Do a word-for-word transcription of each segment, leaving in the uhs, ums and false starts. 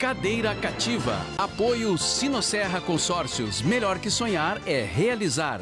Cadeira cativa. Apoio Sinosserra Consórcios. Melhor que sonhar é realizar.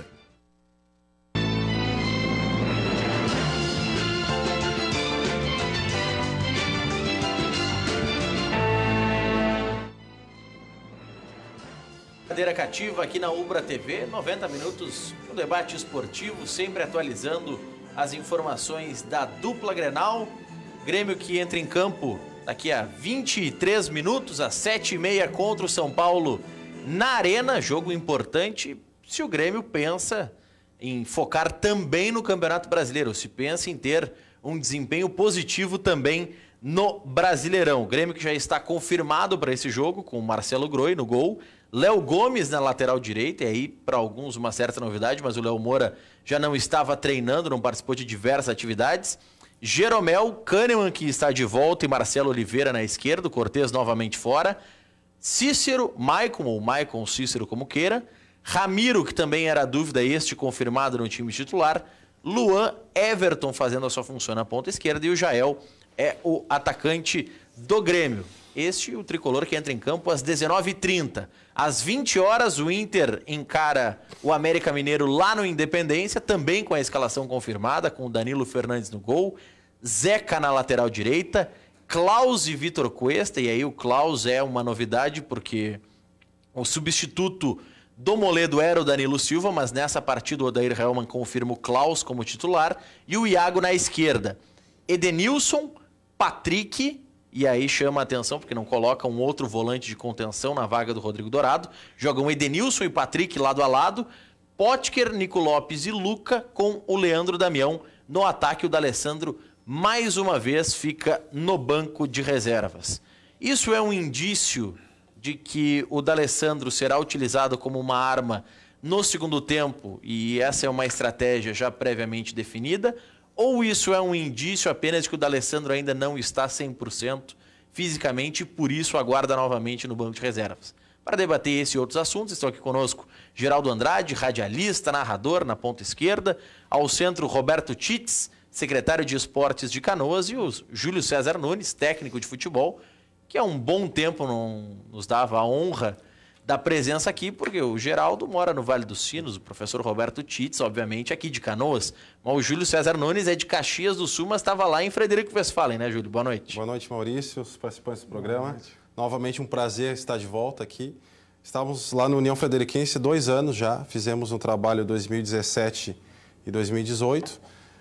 Cadeira cativa aqui na Ubra T V, noventa minutos de um debate esportivo, sempre atualizando as informações da dupla Grenal. Grêmio que entra em campo daqui a vinte e três minutos, às sete e meia contra o São Paulo na Arena. Jogo importante se o Grêmio pensa em focar também no Campeonato Brasileiro, se pensa em ter um desempenho positivo também no Brasileirão. O Grêmio que já está confirmado para esse jogo, com o Marcelo Groi no gol, Léo Gomes na lateral direita, e aí para alguns uma certa novidade, mas o Léo Moura já não estava treinando, não participou de diversas atividades. Jeromel, Kahneman que está de volta e Marcelo Oliveira na esquerda, Cortez novamente fora. Cícero, Maicon ou Maicon Cícero como queira. Ramiro, que também era dúvida, este confirmado no time titular. Luan, Everton fazendo a sua função na ponta esquerda e o Jael é o atacante do Grêmio. Este o tricolor que entra em campo às dezenove e trinta. Às vinte horas, o Inter encara o América Mineiro lá no Independência, também com a escalação confirmada, com o Danilo Fernandes no gol, Zeca na lateral direita, Klaus e Vitor Cuesta, e aí o Klaus é uma novidade porque o substituto do Moledo era o Danilo Silva, mas nessa partida o Odair Hellmann confirma o Klaus como titular e o Iago na esquerda. Edenilson, Patrick... E aí chama a atenção porque não coloca um outro volante de contenção na vaga do Rodrigo Dourado. Jogam Edenilson e Patrick lado a lado. Potker, Nico Lopes e Luca com o Leandro Damião no ataque. O D'Alessandro mais uma vez fica no banco de reservas. Isso é um indício de que o D'Alessandro será utilizado como uma arma no segundo tempo e essa é uma estratégia já previamente definida? Ou isso é um indício apenas de que o D'Alessandro ainda não está cem por cento fisicamente e por isso aguarda novamente no banco de reservas? Para debater esse e outros assuntos, estão aqui conosco Geraldo Andrade, radialista, narrador na ponta esquerda, ao centro Roberto Titz, secretário de Esportes de Canoas, e o Júlio César Nunes, técnico de futebol, que há um bom tempo não nos dava a honra da presença aqui, porque o Geraldo mora no Vale dos Sinos, o professor Roberto Titz, obviamente, aqui de Canoas, mas o Júlio César Nunes é de Caxias do Sul, mas estava lá em Frederico Westphalen, né, Júlio? Boa noite. Boa noite, Maurício, os participantes do programa. Novamente um prazer estar de volta aqui. Estávamos lá no União Frederiquense dois anos já, fizemos um trabalho em dois mil e dezessete e dois mil e dezoito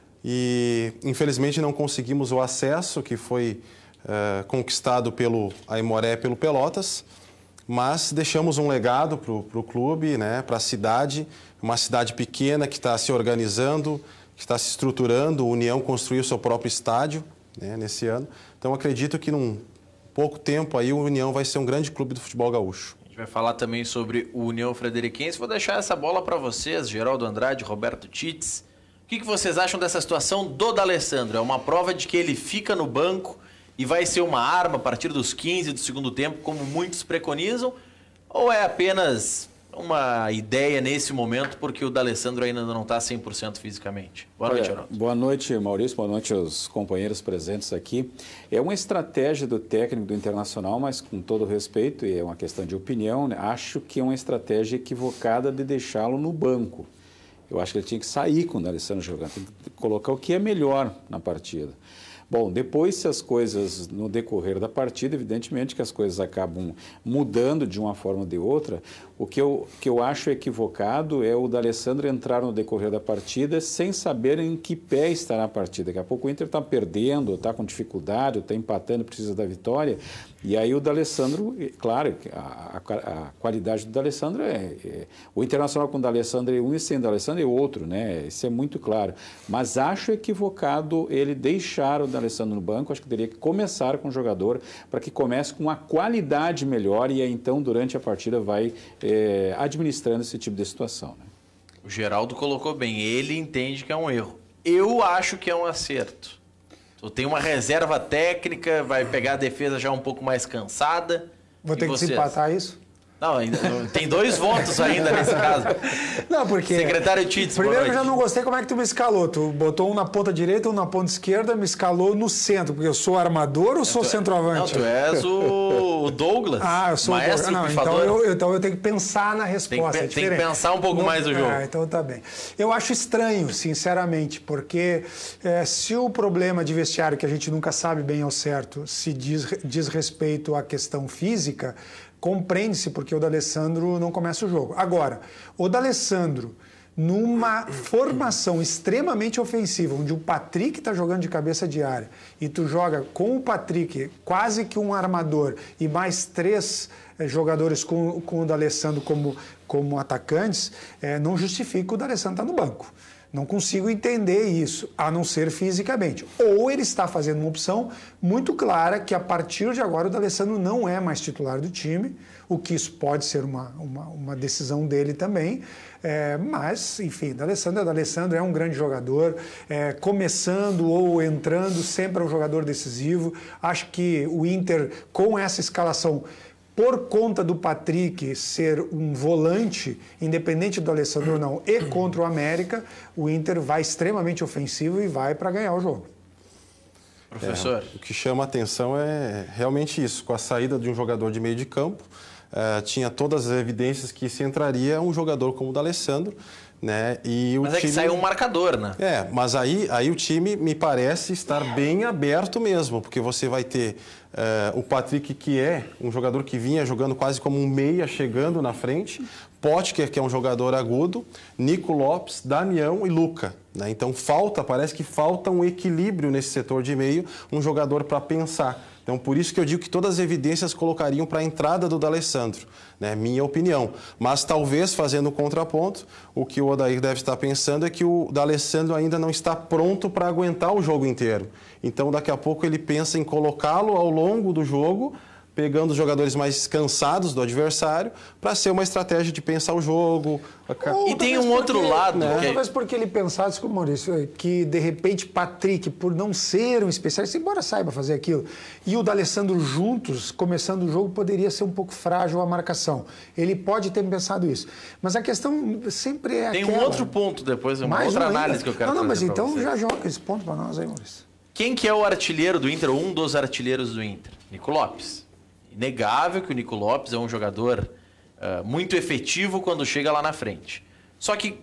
e infelizmente não conseguimos o acesso que foi uh, conquistado pelo Aimoré, pelo Pelotas. Mas deixamos um legado para o clube, né, para a cidade, uma cidade pequena que está se organizando, que está se estruturando. O União construiu seu próprio estádio, né, nesse ano. Então acredito que num pouco tempo aí o União vai ser um grande clube do futebol gaúcho. A gente vai falar também sobre o União Frederiquense. Vou deixar essa bola para vocês, Geraldo Andrade, Roberto Titz. O que, que vocês acham dessa situação do D'Alessandro? É uma prova de que ele fica no banco e vai ser uma arma a partir dos quinze do segundo tempo, como muitos preconizam? Ou é apenas uma ideia nesse momento, porque o D'Alessandro ainda não está cem por cento fisicamente? Boa noite, Geraldo. Boa noite, Maurício. Boa noite aos companheiros presentes aqui. É uma estratégia do técnico do Internacional, mas com todo respeito, e é uma questão de opinião, né? Acho que é uma estratégia equivocada de deixá-lo no banco. Eu acho que ele tinha que sair com o D'Alessandro jogando, tem que colocar o que é melhor na partida. Bom, depois se as coisas, no decorrer da partida, evidentemente que as coisas acabam mudando de uma forma ou de outra, o que eu, que eu acho equivocado é o D'Alessandro entrar no decorrer da partida sem saber em que pé está na partida. Daqui a pouco o Inter está perdendo, está com dificuldade, está empatando, precisa da vitória, e aí o D'Alessandro, claro, a, a, a qualidade do D'Alessandro é, é... O Internacional com o D'Alessandro é um e sem o D'Alessandro é outro, né? Isso é muito claro. Mas acho equivocado ele deixar o D'Alessandro no banco, acho que teria que começar com o jogador para que comece com uma qualidade melhor e aí então durante a partida vai é, administrando esse tipo de situação. Né? O Geraldo colocou bem, ele entende que é um erro. Eu acho que é um acerto. Tu tem uma reserva técnica, vai pegar a defesa já um pouco mais cansada. Vou ter que desempatar isso? Não, ainda, tem dois votos ainda nesse caso. Não, porque... Secretário Tits, primeiro eu já não gostei como é que tu me escalou. Tu botou um na ponta direita, um na ponta esquerda, me escalou no centro. Porque eu sou armador ou sou tu, centroavante? Não, tu és o Douglas. Ah, eu sou maestro o Douglas. Não, então eu, então eu tenho que pensar na resposta. Tem que, é tem que pensar um pouco não, mais no jogo. Ah, então tá bem. Eu acho estranho, sinceramente, porque é, se o problema de vestiário, que a gente nunca sabe bem ao certo, se diz, diz respeito à questão física, compreende-se porque o D'Alessandro não começa o jogo. Agora, o D'Alessandro, numa formação extremamente ofensiva, onde o Patrick está jogando de cabeça de área, e tu joga com o Patrick quase que um armador e mais três eh, jogadores com, com o D'Alessandro como, como atacantes, eh, não justifica o D'Alessandro estar no banco. Não consigo entender isso, a não ser fisicamente. Ou ele está fazendo uma opção muito clara que a partir de agora o D'Alessandro não é mais titular do time, o que isso pode ser uma, uma, uma decisão dele também. É, mas, enfim, D'Alessandro é D'Alessandro, é um grande jogador, é, começando ou entrando, sempre é um jogador decisivo. Acho que o Inter, com essa escalação, por conta do Patrick ser um volante, independente do Alessandro ou não, e contra o América, o Inter vai extremamente ofensivo e vai para ganhar o jogo. Professor. É, o que chama a atenção é realmente isso. Com a saída de um jogador de meio de campo, uh, tinha todas as evidências que se entraria um jogador como o D'Alessandro. Né? E o mas é time... que saiu um marcador, né? É, mas aí, aí o time me parece estar bem aberto mesmo, porque você vai ter uh, o Patrick, que é um jogador que vinha jogando quase como um meia, chegando na frente, Potker, que é um jogador agudo, Nico Lopes, Damião e Luca. Né? Então falta, parece que falta um equilíbrio nesse setor de meio, um jogador para pensar. Então, por isso que eu digo que todas as evidências colocariam para a entrada do D'Alessandro, né? Minha opinião. Mas talvez, fazendo um contraponto, o que o Odair deve estar pensando é que o D'Alessandro ainda não está pronto para aguentar o jogo inteiro. Então, daqui a pouco ele pensa em colocá-lo ao longo do jogo, pegando os jogadores mais cansados do adversário, para ser uma estratégia de pensar o jogo. Ou e tem um outro porque, lado. Né? Que... Talvez porque ele pensasse, como Maurício, que de repente Patrick, por não ser um especialista, embora saiba fazer aquilo, e o D'Alessandro juntos, começando o jogo, poderia ser um pouco frágil a marcação. Ele pode ter pensado isso. Mas a questão sempre é tem aquela... um outro ponto depois, uma Mais outra um análise ainda. que eu quero Não, não, mas então você. já joga esse ponto para nós aí, Maurício. Quem que é o artilheiro do Inter, ou um dos artilheiros do Inter? Nico Lopes. Inegável que o Nico Lopes é um jogador uh, muito efetivo quando chega lá na frente. Só que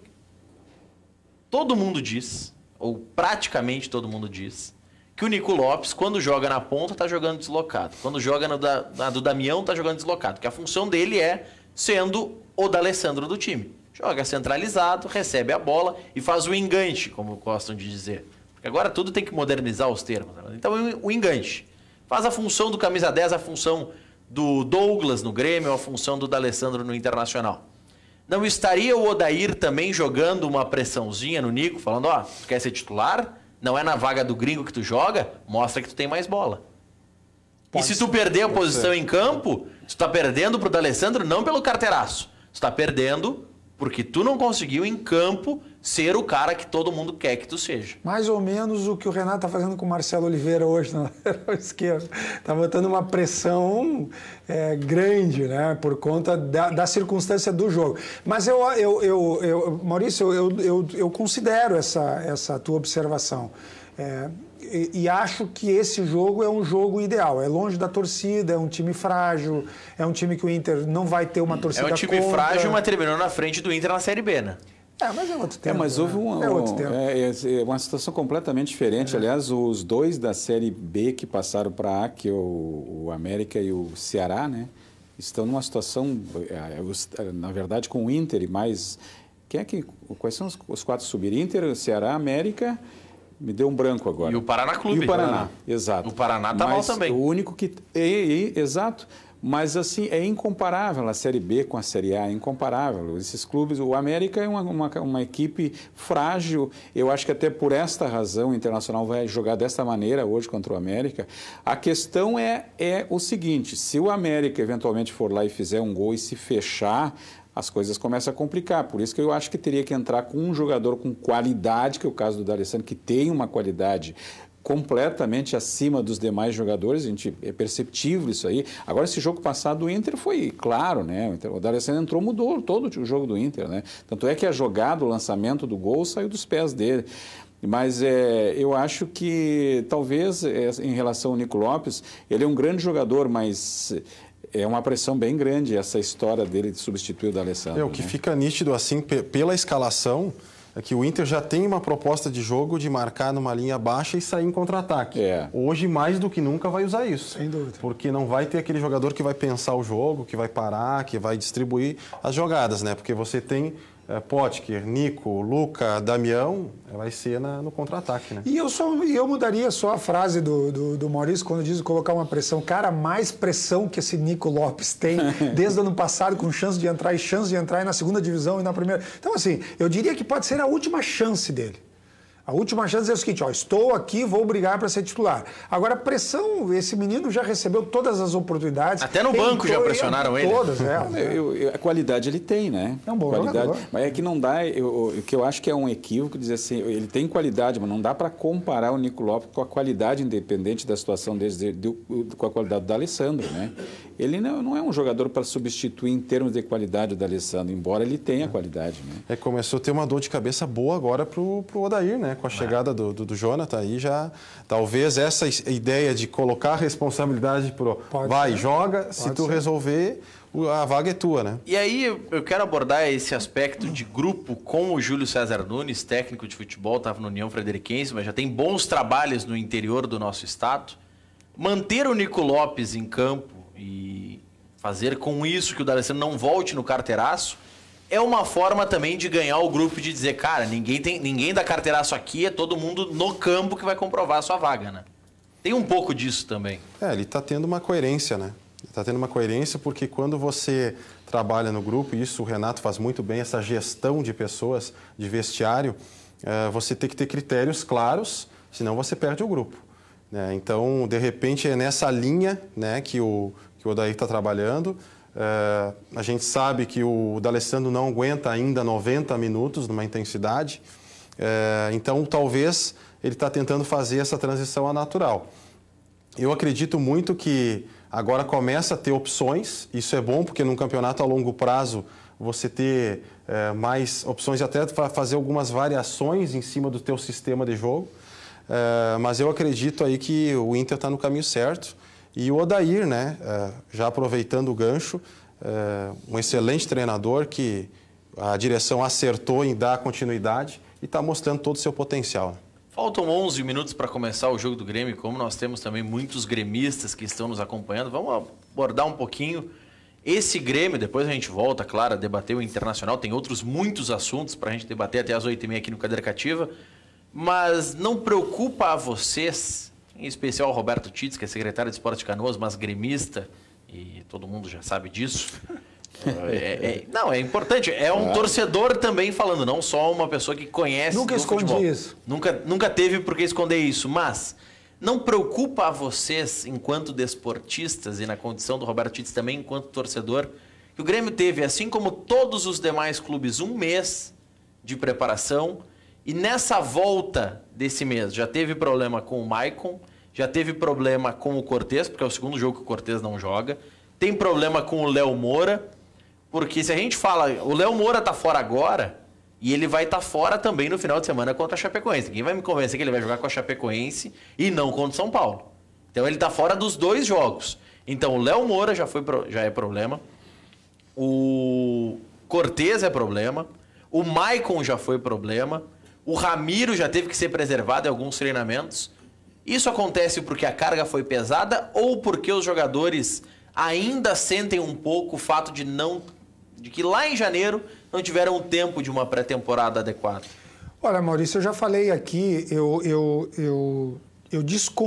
todo mundo diz, ou praticamente todo mundo diz, que o Nico Lopes, quando joga na ponta, está jogando deslocado. Quando joga no da, na do Damião, está jogando deslocado. Que a função dele é sendo o D'Alessandro do time. Joga centralizado, recebe a bola e faz o enganche, como gostam de dizer. Porque agora tudo tem que modernizar os termos. Então, o enganche. Faz a função do camisa dez, a função do Douglas no Grêmio, a função do D'Alessandro no Internacional. Não estaria o Odair também jogando uma pressãozinha no Nico, falando, ó, tu quer ser titular? Não é na vaga do gringo que tu joga? Mostra que tu tem mais bola. Pode e se tu perder a posição ser. em campo, tu tá perdendo pro D'Alessandro não pelo carteiraço. Tu tá perdendo porque tu não conseguiu em campo ser o cara que todo mundo quer que tu seja. Mais ou menos o que o Renato está fazendo com o Marcelo Oliveira hoje na lateral esquerda. Está botando uma pressão é, grande, né? Por conta da, da circunstância do jogo. Mas eu, eu, eu, eu Maurício, eu, eu, eu considero essa, essa tua observação. É, e, e acho que esse jogo é um jogo ideal. É longe da torcida, é um time frágil, é um time que o Inter não vai ter uma torcida contra. É um time contra. frágil, mas terminou na frente do Inter na Série B, né? É, mas é outro tempo. É, mas houve um, né? é outro tempo. É, é uma situação completamente diferente. É. Aliás, os dois da Série B que passaram para A, que é o, o América e o Ceará, né, estão numa situação, na verdade, com o Inter e mais... Quem é que, quais são os, os quatro subir? Inter, Ceará, América... Me deu um branco agora. E o Paraná Clube. E o Paraná, Paraná. Exato. O Paraná tá mal também. O único que... É, é, exato. Mas, assim, é incomparável a Série B com a Série A, é incomparável. Esses clubes... O América é uma, uma, uma equipe frágil. Eu acho que até por esta razão o Internacional vai jogar desta maneira hoje contra o América. A questão é, é o seguinte, se o América eventualmente for lá e fizer um gol e se fechar... as coisas começam a complicar. Por isso que eu acho que teria que entrar com um jogador com qualidade, que é o caso do D'Alessandro, que tem uma qualidade completamente acima dos demais jogadores, a gente, é perceptível isso aí. Agora, esse jogo passado do Inter foi claro, né? O D'Alessandro entrou, mudou todo o jogo do Inter, né? Tanto é que a jogada, o lançamento do gol saiu dos pés dele. Mas é, eu acho que talvez é, em relação ao Nico Lopes, ele é um grande jogador, mas é uma pressão bem grande essa história dele de substituir o D'Alessandro. É, o que né? fica nítido assim pela escalação é que o Inter já tem uma proposta de jogo de marcar numa linha baixa e sair em contra-ataque. É. Hoje, mais do que nunca, vai usar isso. Sem dúvida. Porque não vai ter aquele jogador que vai pensar o jogo, que vai parar, que vai distribuir as jogadas, né? Porque você tem é, Potker, Nico, Luca, Damião, vai ser na, no contra-ataque, né? E eu, só, eu mudaria só a frase do, do, do Maurício quando diz colocar uma pressão. Cara, mais pressão que esse Nico Lopes tem desde o ano passado, com chance de entrar e chance de entrar na segunda divisão e na primeira. Então, assim, eu diria que pode ser a última chance dele. A última chance é o seguinte, ó, estou aqui, vou brigar para ser titular. Agora, pressão, esse menino já recebeu todas as oportunidades. Até no banco já pressionaram ele. Todas, é. Eu, eu, a qualidade ele tem, né? É um bom qualidade, jogador. mas é que não dá, eu, o que eu acho que é um equívoco dizer assim, ele tem qualidade, mas não dá para comparar o Nico Lopes com a qualidade, independente da situação deles, de, de, de, com a qualidade do Alessandro, né? Ele não, não é um jogador para substituir em termos de qualidade do Alessandro, embora ele tenha qualidade, né? É, começou a ter uma dor de cabeça boa agora pro, pro Odair, né? Com a chegada do, do, do Jonathan aí já... Talvez essa ideia de colocar a responsabilidade pro... Pode vai, ser. joga, Pode se tu ser. resolver, a vaga é tua, né? E aí eu quero abordar esse aspecto de grupo com o Júlio César Nunes, técnico de futebol, estava no União Frederiquense, mas já tem bons trabalhos no interior do nosso estado. Manter o Nico Lopes em campo e fazer com isso que o D'Alessandro não volte no carteiraço é uma forma também de ganhar o grupo, de dizer, cara, ninguém, tem, ninguém dá carteiraço aqui, é todo mundo no campo que vai comprovar a sua vaga, né? Tem um pouco disso também. É, ele está tendo uma coerência, né? Está tendo uma coerência porque quando você trabalha no grupo, e isso o Renato faz muito bem, essa gestão de pessoas, de vestiário, é, você tem que ter critérios claros, senão você perde o grupo. Né? Então, de repente, é nessa linha, né, que o, que o Odair está trabalhando. É, a gente sabe que o D'Alessandro não aguenta ainda noventa minutos numa intensidade, é, então talvez ele está tentando fazer essa transição a natural. Eu acredito muito que agora começa a ter opções, isso é bom porque num campeonato a longo prazo você ter é, mais opções até para fazer algumas variações em cima do teu sistema de jogo, é, mas eu acredito aí que o Inter está no caminho certo. E o Odair, né, já aproveitando o gancho, um excelente treinador que a direção acertou em dar continuidade e está mostrando todo o seu potencial. Faltam onze minutos para começar o jogo do Grêmio, como nós temos também muitos gremistas que estão nos acompanhando, vamos abordar um pouquinho esse Grêmio, depois a gente volta, claro, a debater o Internacional, tem outros muitos assuntos para a gente debater até as oito e meia aqui no Cadeira Cativa, mas não preocupa a vocês... Em especial o Roberto Titz, que é secretário de Esporte de Canoas, mas gremista, e todo mundo já sabe disso. É, é, não, é importante. É um ah. torcedor também falando, não só uma pessoa que conhece Nunca do escondi futebol. isso. Nunca, nunca teve por que esconder isso, mas não preocupa a vocês, enquanto desportistas, e na condição do Roberto Titz também enquanto torcedor, que o Grêmio teve, assim como todos os demais clubes, um mês de preparação. E nessa volta desse mês, já teve problema com o Maicon, já teve problema com o Cortez, porque é o segundo jogo que o Cortez não joga. Tem problema com o Léo Moura, porque se a gente fala, o Léo Moura tá fora agora, e ele vai estar tá fora também no final de semana contra a Chapecoense. Ninguém vai me convencer que ele vai jogar com a Chapecoense e não contra o São Paulo. Então ele tá fora dos dois jogos. Então o Léo Moura já, foi, já é problema, o Cortez é problema, o Maicon já foi problema, o Ramiro já teve que ser preservado em alguns treinamentos. Isso acontece porque a carga foi pesada ou porque os jogadores ainda sentem um pouco o fato de não, de que lá em janeiro não tiveram o tempo de uma pré-temporada adequada? Olha, Maurício, eu já falei aqui, eu, eu, eu, eu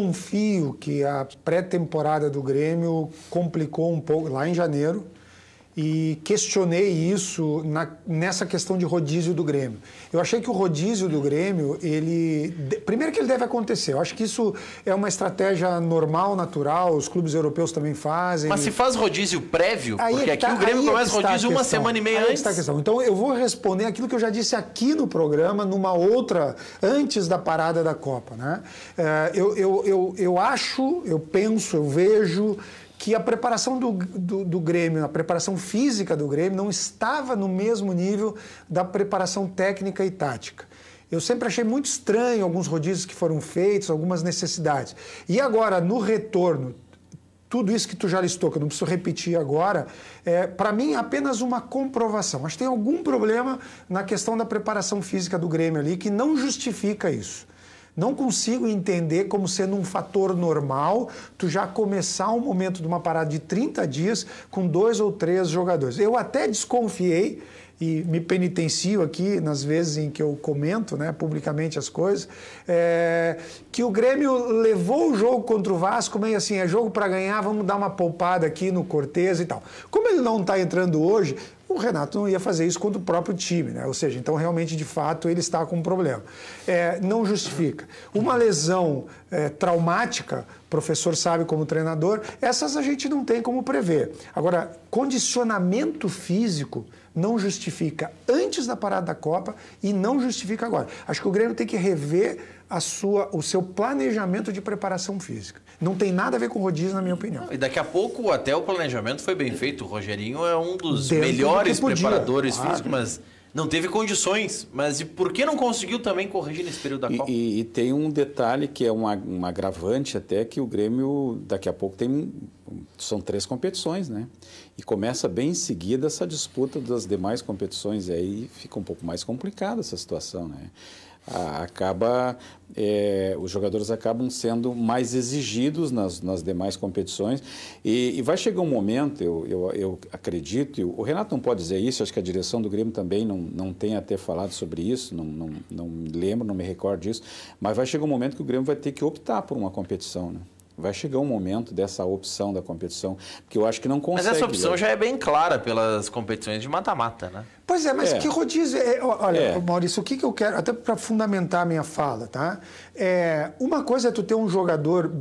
desconfio que a pré-temporada do Grêmio complicou um pouco lá em janeiro e questionei isso na, nessa questão de rodízio do Grêmio. Eu achei que o rodízio do Grêmio, ele... Primeiro que ele deve acontecer. Eu acho que isso é uma estratégia normal, natural, os clubes europeus também fazem. Mas se faz rodízio prévio, aí porque é aqui tá, o Grêmio é começa rodízio uma semana e meia aí antes. Está a questão. Então eu vou responder aquilo que eu já disse aqui no programa, numa outra, antes da parada da Copa, né? É, eu, eu, eu, eu acho, eu penso, eu vejo que a preparação do, do, do Grêmio, a preparação física do Grêmio não estava no mesmo nível da preparação técnica e tática. Eu sempre achei muito estranho alguns rodízios que foram feitos, algumas necessidades. E agora, no retorno, tudo isso que tu já listou, que eu não preciso repetir agora, é, para mim é apenas uma comprovação. Acho que tem algum problema na questão da preparação física do Grêmio ali que não justifica isso. Não consigo entender como sendo um fator normal tu já começar um momento de uma parada de trinta dias com dois ou três jogadores. Eu até desconfiei, e me penitencio aqui nas vezes em que eu comento, né, publicamente as coisas, é, que o Grêmio levou o jogo contra o Vasco meio assim, é jogo para ganhar, vamos dar uma poupada aqui no Cortez e tal. Como ele não está entrando hoje, o Renato não ia fazer isso contra o próprio time, né? Ou seja, então realmente, de fato, ele está com um problema. É, não justifica. Uma lesão é, traumática, o professor sabe como treinador, essas a gente não tem como prever. Agora, condicionamento físico não justifica antes da parada da Copa e não justifica agora. Acho que o Grêmio tem que rever a sua, o seu planejamento de preparação física. Não tem nada a ver com rodízio, na minha opinião. E daqui a pouco até o planejamento foi bem feito. O Rogerinho é um dos Dentro melhores do que podia, preparadores claro. físicos, mas não teve condições. Mas e por que não conseguiu também corrigir nesse período da E, Copa? e, e tem um detalhe que é uma, um agravante até, que o Grêmio daqui a pouco tem... São três competições, né? E começa bem em seguida essa disputa das demais competições. E aí fica um pouco mais complicada essa situação, né? Acaba, é, os jogadores acabam sendo mais exigidos nas, nas demais competições e, e vai chegar um momento, eu, eu, eu acredito, e o Renato não pode dizer isso, acho que a direção do Grêmio também não, não tem até falado sobre isso, não, não, não me lembro, não me recordo disso, mas vai chegar um momento que o Grêmio vai ter que optar por uma competição, né? Vai chegar um momento dessa opção da competição, porque eu acho que não consegue. Mas essa opção né? já é bem clara pelas competições de mata-mata, né? Pois é, mas É. que rodízio... É, olha, É. Maurício, o que, que eu quero, até para fundamentar a minha fala, tá? É, uma coisa é tu ter um jogador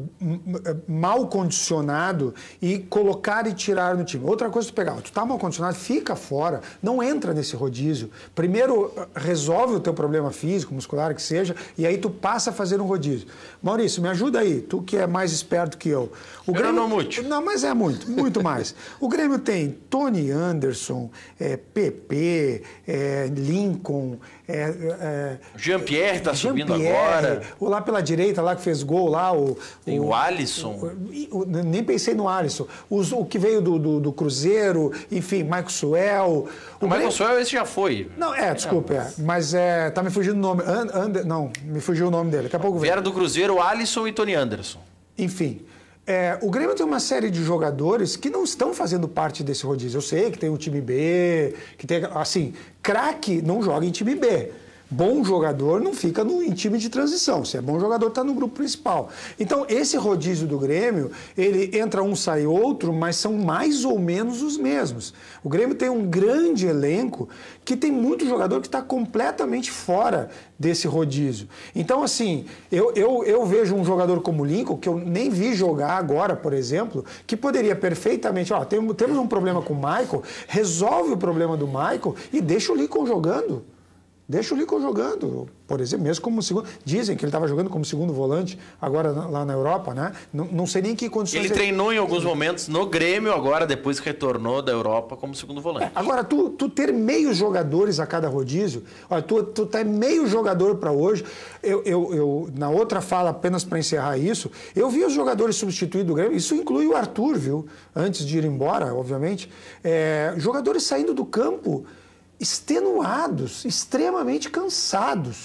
mal condicionado e colocar e tirar no time. Outra coisa é tu pegar, tu tá mal condicionado, fica fora, não entra nesse rodízio. Primeiro resolve o teu problema físico, muscular, que seja, e aí tu passa a fazer um rodízio. Maurício, me ajuda aí, tu que é mais esperto que eu. O Eu Grêmio, não muito. Não, mas é muito, muito mais. O Grêmio tem Tony Anderson, é, P P, é, Lincoln, é, é, Jean-Pierre está subindo Jean-Pierre, agora. o lá pela direita, lá que fez gol lá, o... Tem o Alisson. o- o- nem pensei no Alisson. Os- o que veio do, do, do Cruzeiro, enfim, Michael Suel. O Michael Grêmio- Suel, esse já foi. Não, é, desculpa, é, mas é, tá me fugindo o nome. And, And- não, me fugiu o nome dele. Daqui a pouco vem. Vieram do Cruzeiro, Alisson e Tony Anderson. Enfim, é, o Grêmio tem uma série de jogadores que não estão fazendo parte desse rodízio. Eu sei que tem o time B, que tem, assim, craque não joga em time B. Bom jogador não fica no, em time de transição. Se é bom jogador, está no grupo principal. Então, esse rodízio do Grêmio, ele entra um, sai outro, mas são mais ou menos os mesmos. O Grêmio tem um grande elenco que tem muito jogador que está completamente fora desse rodízio. Então, assim, eu, eu, eu vejo um jogador como o Lincoln, que eu nem vi jogar agora, por exemplo, que poderia perfeitamente... Ó, tem, temos um problema com o Michael, resolve o problema do Michael e deixa o Lincoln jogando. Deixa o Lincoln jogando, por exemplo, mesmo como segundo... Dizem que ele estava jogando como segundo volante agora lá na Europa, né? Não, não sei nem que condições... Ele treinou em alguns momentos no Grêmio agora, depois que retornou da Europa como segundo volante. Agora, tu, tu ter meios jogadores a cada rodízio, olha, tu, tu tá meio jogador para hoje. Eu, eu, eu, na outra fala, apenas para encerrar isso, eu vi os jogadores substituídos do Grêmio, isso inclui o Arthur, viu? Antes de ir embora, obviamente. É, jogadores saindo do campo extenuados, extremamente cansados.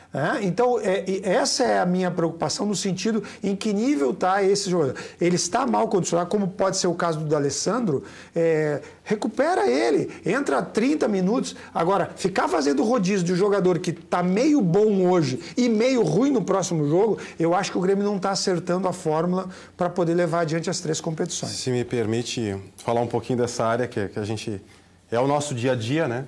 É, então, é, essa é a minha preocupação no sentido em que nível está esse jogador. Ele está mal condicionado, como pode ser o caso do D'Alessandro, é, recupera ele, entra trinta minutos. Agora, ficar fazendo rodízio de um jogador que está meio bom hoje e meio ruim no próximo jogo, eu acho que o Grêmio não está acertando a fórmula para poder levar adiante as três competições. Se me permite falar um pouquinho dessa área que, que a gente... é o nosso dia a dia, né?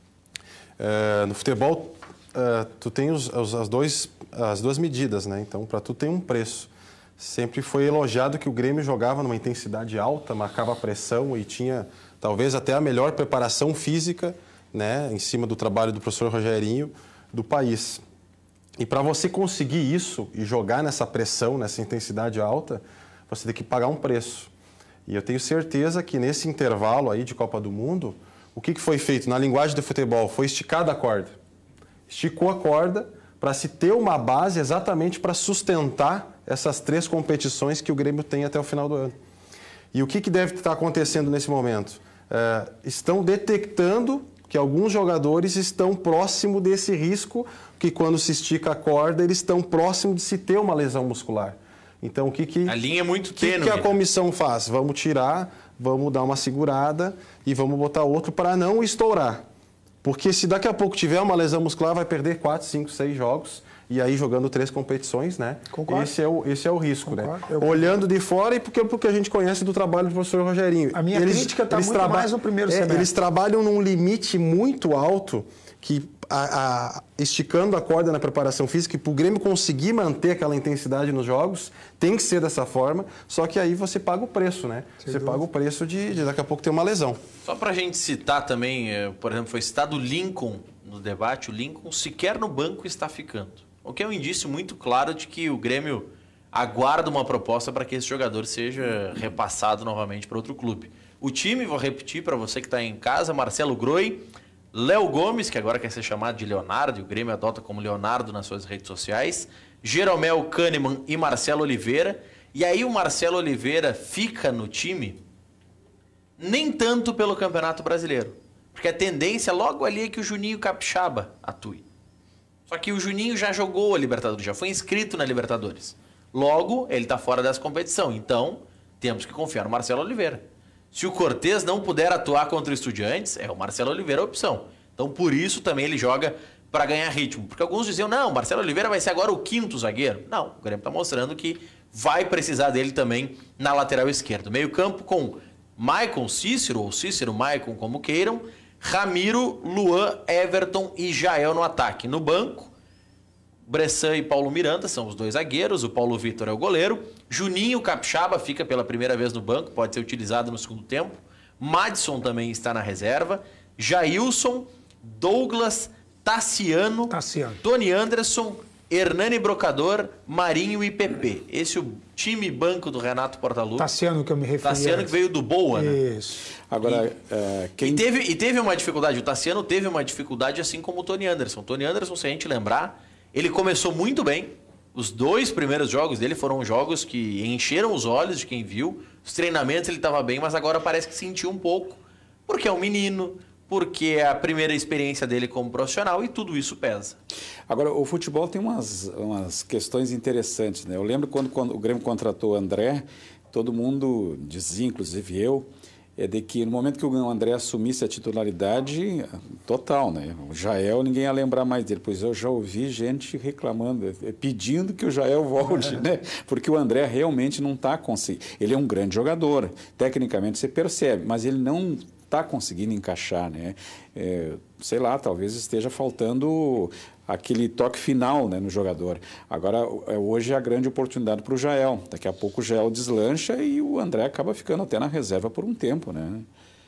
É, no futebol... Uh, tu tem os, os, as, dois, as duas medidas, né? Então, para tu tem um preço. Sempre foi elogiado que o Grêmio jogava numa intensidade alta, marcava pressão e tinha talvez até a melhor preparação física, né? Em cima do trabalho do professor Rogerinho do país. E para você conseguir isso e jogar nessa pressão, nessa intensidade alta, você tem que pagar um preço. E eu tenho certeza que nesse intervalo aí de Copa do Mundo, o que, que foi feito na linguagem do futebol? Foi esticada a corda. Esticou a corda para se ter uma base exatamente para sustentar essas três competições que o Grêmio tem até o final do ano. E o que, que deve estar acontecendo nesse momento? É, estão detectando que alguns jogadores estão próximo desse risco, que quando se estica a corda, eles estão próximos de se ter uma lesão muscular. Então, o que, que, a linha é muito que, tênue, que a comissão faz? Vamos tirar, vamos dar uma segurada e vamos botar outro para não estourar. Porque se daqui a pouco tiver uma lesão muscular, vai perder quatro, cinco, seis jogos. E aí jogando três competições, né? Concordo. Esse é o, esse é o risco, Concordo. né? Eu... Olhando de fora e porque, porque a gente conhece do trabalho do professor Rogerinho. A minha eles, crítica está muito traba... mais no primeiro é, semestre. Eles trabalham num limite muito alto que, a, a, esticando a corda na preparação física, e para o Grêmio conseguir manter aquela intensidade nos jogos, tem que ser dessa forma, só que aí você paga o preço, né? Sem você dúvida. paga o preço de, de daqui a pouco ter uma lesão. Só para a gente citar também, por exemplo, foi citado o Lincoln no debate, o Lincoln sequer no banco está ficando. O que é um indício muito claro de que o Grêmio aguarda uma proposta para que esse jogador seja repassado novamente para outro clube. O time, vou repetir para você que está em casa, Marcelo Groi, Léo Gomes, que agora quer ser chamado de Leonardo, e o Grêmio adota como Leonardo nas suas redes sociais, Jeromel Kahneman e Marcelo Oliveira. E aí o Marcelo Oliveira fica no time nem tanto pelo Campeonato Brasileiro, porque a tendência logo ali é que o Juninho Capixaba atue. Só que o Juninho já jogou a Libertadores, já foi inscrito na Libertadores. Logo, ele está fora dessa competição. Então, temos que confiar no Marcelo Oliveira. Se o Cortez não puder atuar contra o Estudiantes, é o Marcelo Oliveira a opção. Então, por isso também ele joga para ganhar ritmo. Porque alguns diziam, não, o Marcelo Oliveira vai ser agora o quinto zagueiro. Não, o Grêmio está mostrando que vai precisar dele também na lateral esquerda. Meio campo com Maicon Cícero, ou Cícero Maicon, como queiram, Ramiro, Luan, Everton e Jael no ataque. No banco, Bressan e Paulo Miranda são os dois zagueiros, o Paulo Vitor é o goleiro, Juninho Capixaba fica pela primeira vez no banco, pode ser utilizado no segundo tempo, Madison também está na reserva, Jailson, Douglas, Tassiano, Tassiano. Tony Anderson, Hernani Brocador, Marinho e Pepe. Esse é o time banco do Renato Portaluppi. Tassiano que eu me referi. Tassiano que veio do Boa, né? Isso. Agora, E, é, quem... e, teve, e teve uma dificuldade, o Tassiano teve uma dificuldade assim como o Tony Anderson. O Tony Anderson, se a gente lembrar, ele começou muito bem. Os dois primeiros jogos dele foram jogos que encheram os olhos de quem viu. Os treinamentos ele estava bem, mas agora parece que sentiu um pouco. Porque é um menino, porque é a primeira experiência dele como profissional e tudo isso pesa. Agora, o futebol tem umas, umas questões interessantes, né? Eu lembro quando, quando o Grêmio contratou o André, todo mundo dizia, inclusive eu, é de que no momento que o André assumisse a titularidade total, né? O Jael, ninguém ia lembrar mais dele, pois eu já ouvi gente reclamando, pedindo que o Jael volte, né? Porque o André realmente não está conseguindo. Ele é um grande jogador, tecnicamente você percebe, mas ele não está conseguindo encaixar, né? É, sei lá, talvez esteja faltando aquele toque final, né, no jogador. Agora, hoje é a grande oportunidade para o Jael. Daqui a pouco o Jael deslancha e o André acaba ficando até na reserva por um tempo, né?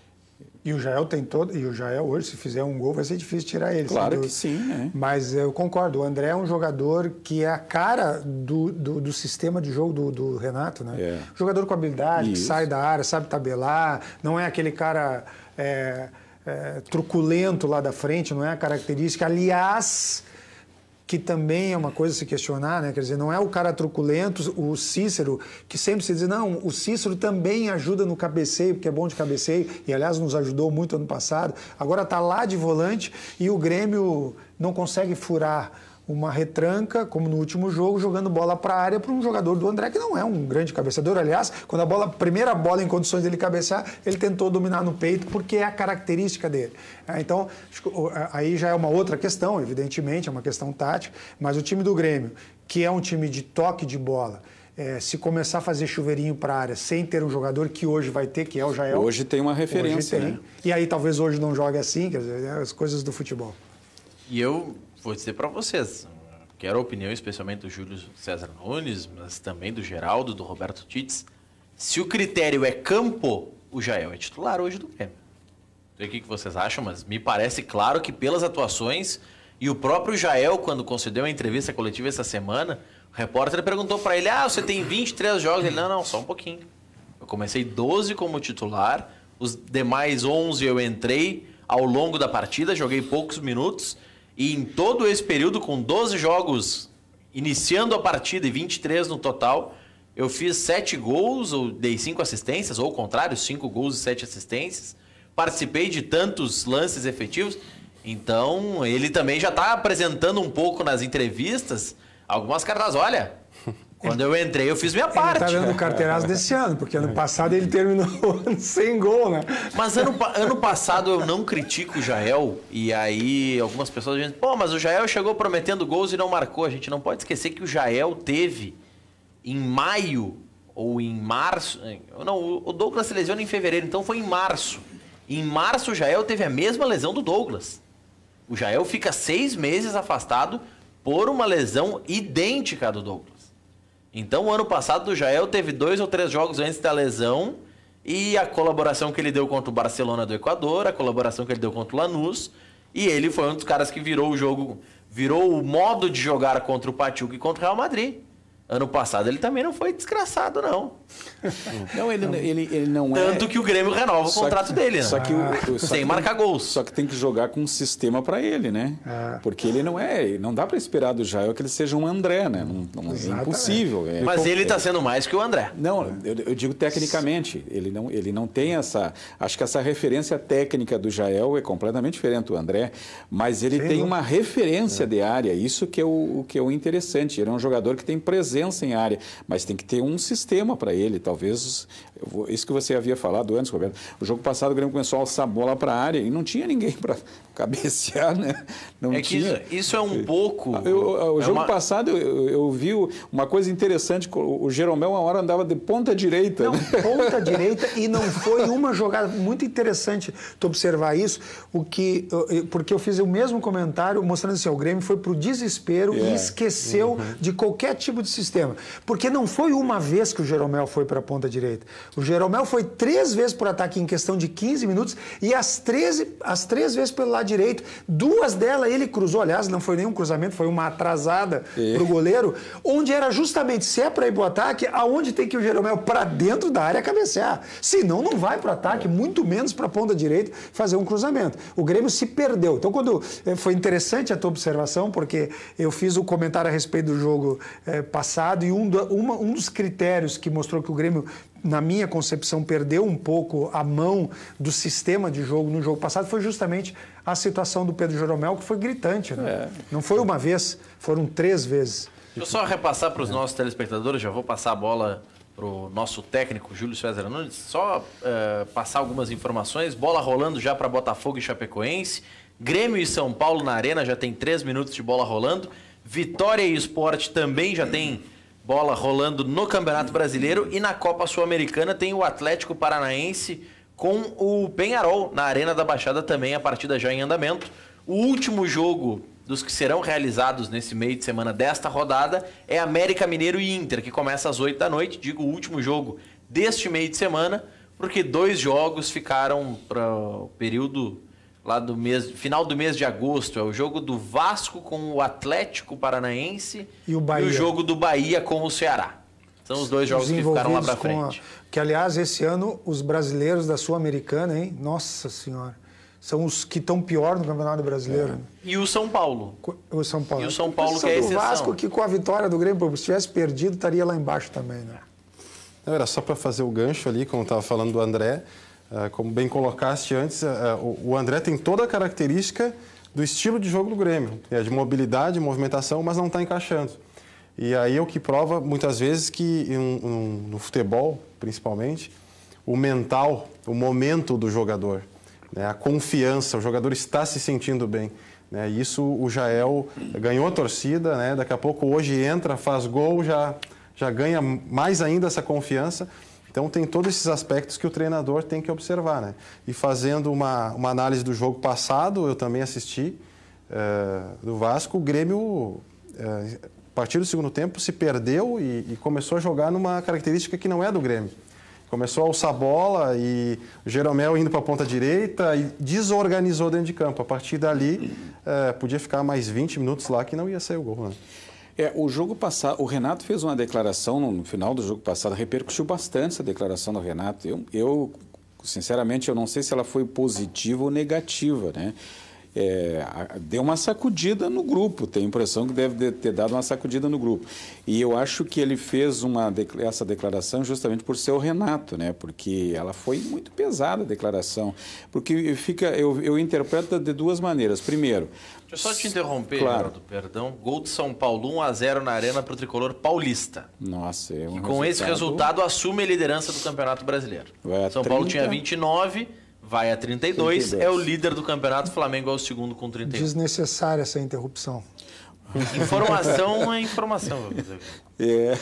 E o Jael tem todo, e o Jael hoje, se fizer um gol, vai ser difícil tirar ele. Claro que sim, né? Mas eu concordo, o André é um jogador que é a cara do, do, do sistema de jogo do, do Renato, né? É. Jogador com habilidade, Isso. que sai da área, sabe tabelar, não é aquele cara é, é, truculento lá da frente, não é a característica. Aliás, que também é uma coisa a se questionar, né? Quer dizer, não é o cara truculento, o Cícero, que sempre se diz, não, o Cícero também ajuda no cabeceio, porque é bom de cabeceio, e aliás nos ajudou muito ano passado, agora está lá de volante e o Grêmio não consegue furar uma retranca, como no último jogo, jogando bola para a área para um jogador do André, que não é um grande cabeceador. Aliás, quando a bola, a primeira bola em condições dele cabecear, ele tentou dominar no peito, porque é a característica dele. Então, aí já é uma outra questão, evidentemente, é uma questão tática, mas o time do Grêmio, que é um time de toque de bola, É, se começar a fazer chuveirinho para a área sem ter um jogador que hoje vai ter, que é o Jael. Hoje tem uma referência, tem. né? E aí talvez hoje não jogue assim, quer dizer, é as coisas do futebol. E eu vou dizer para vocês, quero a opinião especialmente do Júlio César Nunes, mas também do Geraldo, do Roberto Tits. Se o critério é campo, o Jael é titular hoje do Grêmio. Não sei o que vocês acham, mas me parece claro que pelas atuações, e o próprio Jael, quando concedeu a entrevista coletiva essa semana, o repórter perguntou para ele, ah, você tem vinte e três jogos? Ele, não, não, só um pouquinho. Eu comecei doze como titular, os demais onze eu entrei ao longo da partida, joguei poucos minutos, e em todo esse período, com doze jogos iniciando a partida e vinte e três no total, eu fiz sete gols, ou dei cinco assistências, ou ao contrário, cinco gols e sete assistências. Participei de tantos lances efetivos. Então, ele também já está apresentando um pouco nas entrevistas algumas cartas. Olha, quando eu entrei, eu fiz minha parte. Ele está dando carteiraço desse ano, porque ano passado ele terminou sem gol, né? Mas ano, ano passado eu não critico o Jael, e aí algumas pessoas dizem, pô, mas o Jael chegou prometendo gols e não marcou. A gente não pode esquecer que o Jael teve em maio ou em março... Não, o Douglas se lesiona em fevereiro, então foi em março. Em março o Jael teve a mesma lesão do Douglas. O Jael fica seis meses afastado por uma lesão idêntica à do Douglas. Então, o ano passado, o Jael teve dois ou três jogos antes da lesão e a colaboração que ele deu contra o Barcelona do Equador, a colaboração que ele deu contra o Lanús, e ele foi um dos caras que virou o jogo, virou o modo de jogar contra o Pachuca e contra o Real Madrid. Ano passado ele também não foi desgraçado, não. Não, ele, ele, ele não é... Tanto que o Grêmio renova o contrato que, dele, né? Só que o, o, só sem que marcar tem, gols. Só que tem que jogar com um sistema para ele, né? É. Porque ele não é... Não dá para esperar do Jael que ele seja um André, né? Não, não, é impossível. É. Mas ele está sendo mais que o André. Não, eu, eu digo tecnicamente. Ele não, ele não tem essa... Acho que essa referência técnica do Jael é completamente diferente do André, mas ele Sim, tem não. uma referência é. de área. Isso que é o, o que é o interessante. Ele é um jogador que tem presença em área. Mas tem que ter um sistema para ele, talvez... Vou, isso que você havia falado antes, Roberto. O jogo passado o Grêmio começou a alçar a bola para a área e não tinha ninguém para cabecear, né? Não é tinha. que isso, isso é um pouco... Eu, o é jogo uma... passado eu, eu vi uma coisa interessante, o Jeromel uma hora andava de ponta direita. Não, né? ponta direita, e não foi uma jogada muito interessante tu observar isso, o que, porque eu fiz o mesmo comentário mostrando assim, o Grêmio foi para o desespero yeah. e esqueceu uhum. de qualquer tipo de sistema. Porque não foi uma vez que o Jeromel foi para a ponta direita. O Jeromel foi três vezes por ataque em questão de quinze minutos e as, treze, as três vezes pelo lado direito. Duas delas ele cruzou, aliás, não foi nenhum cruzamento, foi uma atrasada e... para o goleiro, onde era justamente, se é para ir para o ataque, aonde tem que o Jeromel para dentro da área cabecear. Senão não vai para o ataque, muito menos para a ponta direita fazer um cruzamento. O Grêmio se perdeu. Então, quando foi interessante a tua observação, porque eu fiz o comentário a respeito do jogo eh, passado e um, do, uma, um dos critérios que mostrou que o Grêmio, na minha concepção, perdeu um pouco a mão do sistema de jogo no jogo passado foi justamente a situação do Pedro Jeromel, que foi gritante. Né? É. Não foi uma vez, foram três vezes. Deixa eu só repassar para os nossos telespectadores, já vou passar a bola para o nosso técnico, Júlio César Nunes, só uh, passar algumas informações. Bola rolando já para Botafogo e Chapecoense. Grêmio e São Paulo na Arena, já tem três minutos de bola rolando. Vitória e Sport também já tem bola rolando no Campeonato Brasileiro. E na Copa Sul-Americana tem o Atlético Paranaense com o Peñarol na Arena da Baixada também, a partida já em andamento. O último jogo dos que serão realizados nesse meio de semana desta rodada é América Mineiro e Inter, que começa às oito da noite. Digo o último jogo deste meio de semana, porque dois jogos ficaram para o período lá do mês, final do mês de agosto. É o jogo do Vasco com o Atlético Paranaense e o, Bahia. E o jogo do Bahia com o Ceará. São os dois jogos que ficaram lá para frente. A... Que, aliás, esse ano, os brasileiros da Sul-Americana, hein? Nossa Senhora. São os que estão pior no Campeonato Brasileiro. É. E o São Paulo. O São Paulo. E o São Paulo que é a exceção. O Vasco, que com a vitória do Grêmio, se tivesse perdido, estaria lá embaixo também, né? Não, era só para fazer o gancho ali, como estava falando do André. Uh, como bem colocaste antes, uh, o, o André tem toda a característica do estilo de jogo do Grêmio, é de mobilidade, movimentação, mas não está encaixando. E aí é o que prova, muitas vezes, que um, um, no futebol, principalmente, o mental, o momento do jogador, né, a confiança, o jogador está se sentindo bem. Né, isso o Jael ganhou a torcida, né, daqui a pouco hoje entra, faz gol, já, já ganha mais ainda essa confiança. Então tem todos esses aspectos que o treinador tem que observar. Né? E fazendo uma, uma análise do jogo passado, eu também assisti, uh, do Vasco, o Grêmio, uh, a partir do segundo tempo, se perdeu e, e começou a jogar numa característica que não é do Grêmio. Começou a alçar a bola e o Jeromel indo para a ponta direita e desorganizou dentro de campo. A partir dali, uh, podia ficar mais vinte minutos lá que não ia sair o gol. Né? É, o jogo passado, o Renato fez uma declaração no, no final do jogo passado, repercutiu bastante essa declaração do Renato. Eu, eu, sinceramente, eu não sei se ela foi positiva ou negativa, né? É, deu uma sacudida no grupo, tenho a impressão que deve ter dado uma sacudida no grupo. E eu acho que ele fez uma, essa declaração justamente por ser o Renato, né? Porque ela foi muito pesada a declaração. Porque fica, eu, eu interpreto de duas maneiras. Primeiro... Deixa eu só te interromper, claro. Geraldo, perdão. Gol de São Paulo, um a zero na Arena para o Tricolor Paulista. Nossa, é um E com resultado... esse resultado assume a liderança do Campeonato Brasileiro. São Paulo tinha vinte e nove, vai a trinta e dois, trinta e dois, é o líder do campeonato, Flamengo é o segundo com trinta e um. Desnecessária essa interrupção. Informação é informação. É...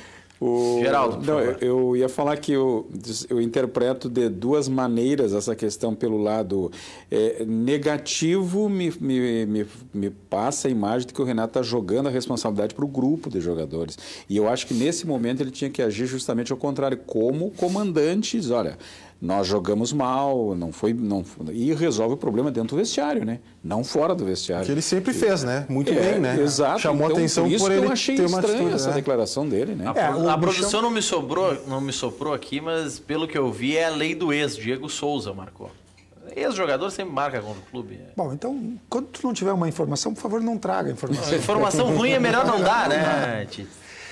O... Geraldo, por não, favor. Eu ia falar que eu, eu interpreto de duas maneiras essa questão. Pelo lado é, negativo, me, me, me, me passa a imagem de que o Renato está jogando a responsabilidade para o grupo de jogadores. E eu acho que nesse momento ele tinha que agir justamente ao contrário, como comandante, diz, olha, nós jogamos mal, não foi, não, e resolve o problema dentro do vestiário, né? Não fora do vestiário. Que ele sempre fez, né? Muito é, bem, né? Exato. Chamou então, atenção por, isso por que ele eu achei ter uma estranha atitude, essa né? declaração dele, né? A, É, a o produção Michel... não me sobrou, não me soprou aqui, mas pelo que eu vi é a lei do ex, Diego Souza marcou. Ex-jogador sempre marca contra o clube. Bom, então, quando tu não tiver uma informação, por favor, não traga a informação. Informação ruim é melhor não dar, né, Tite?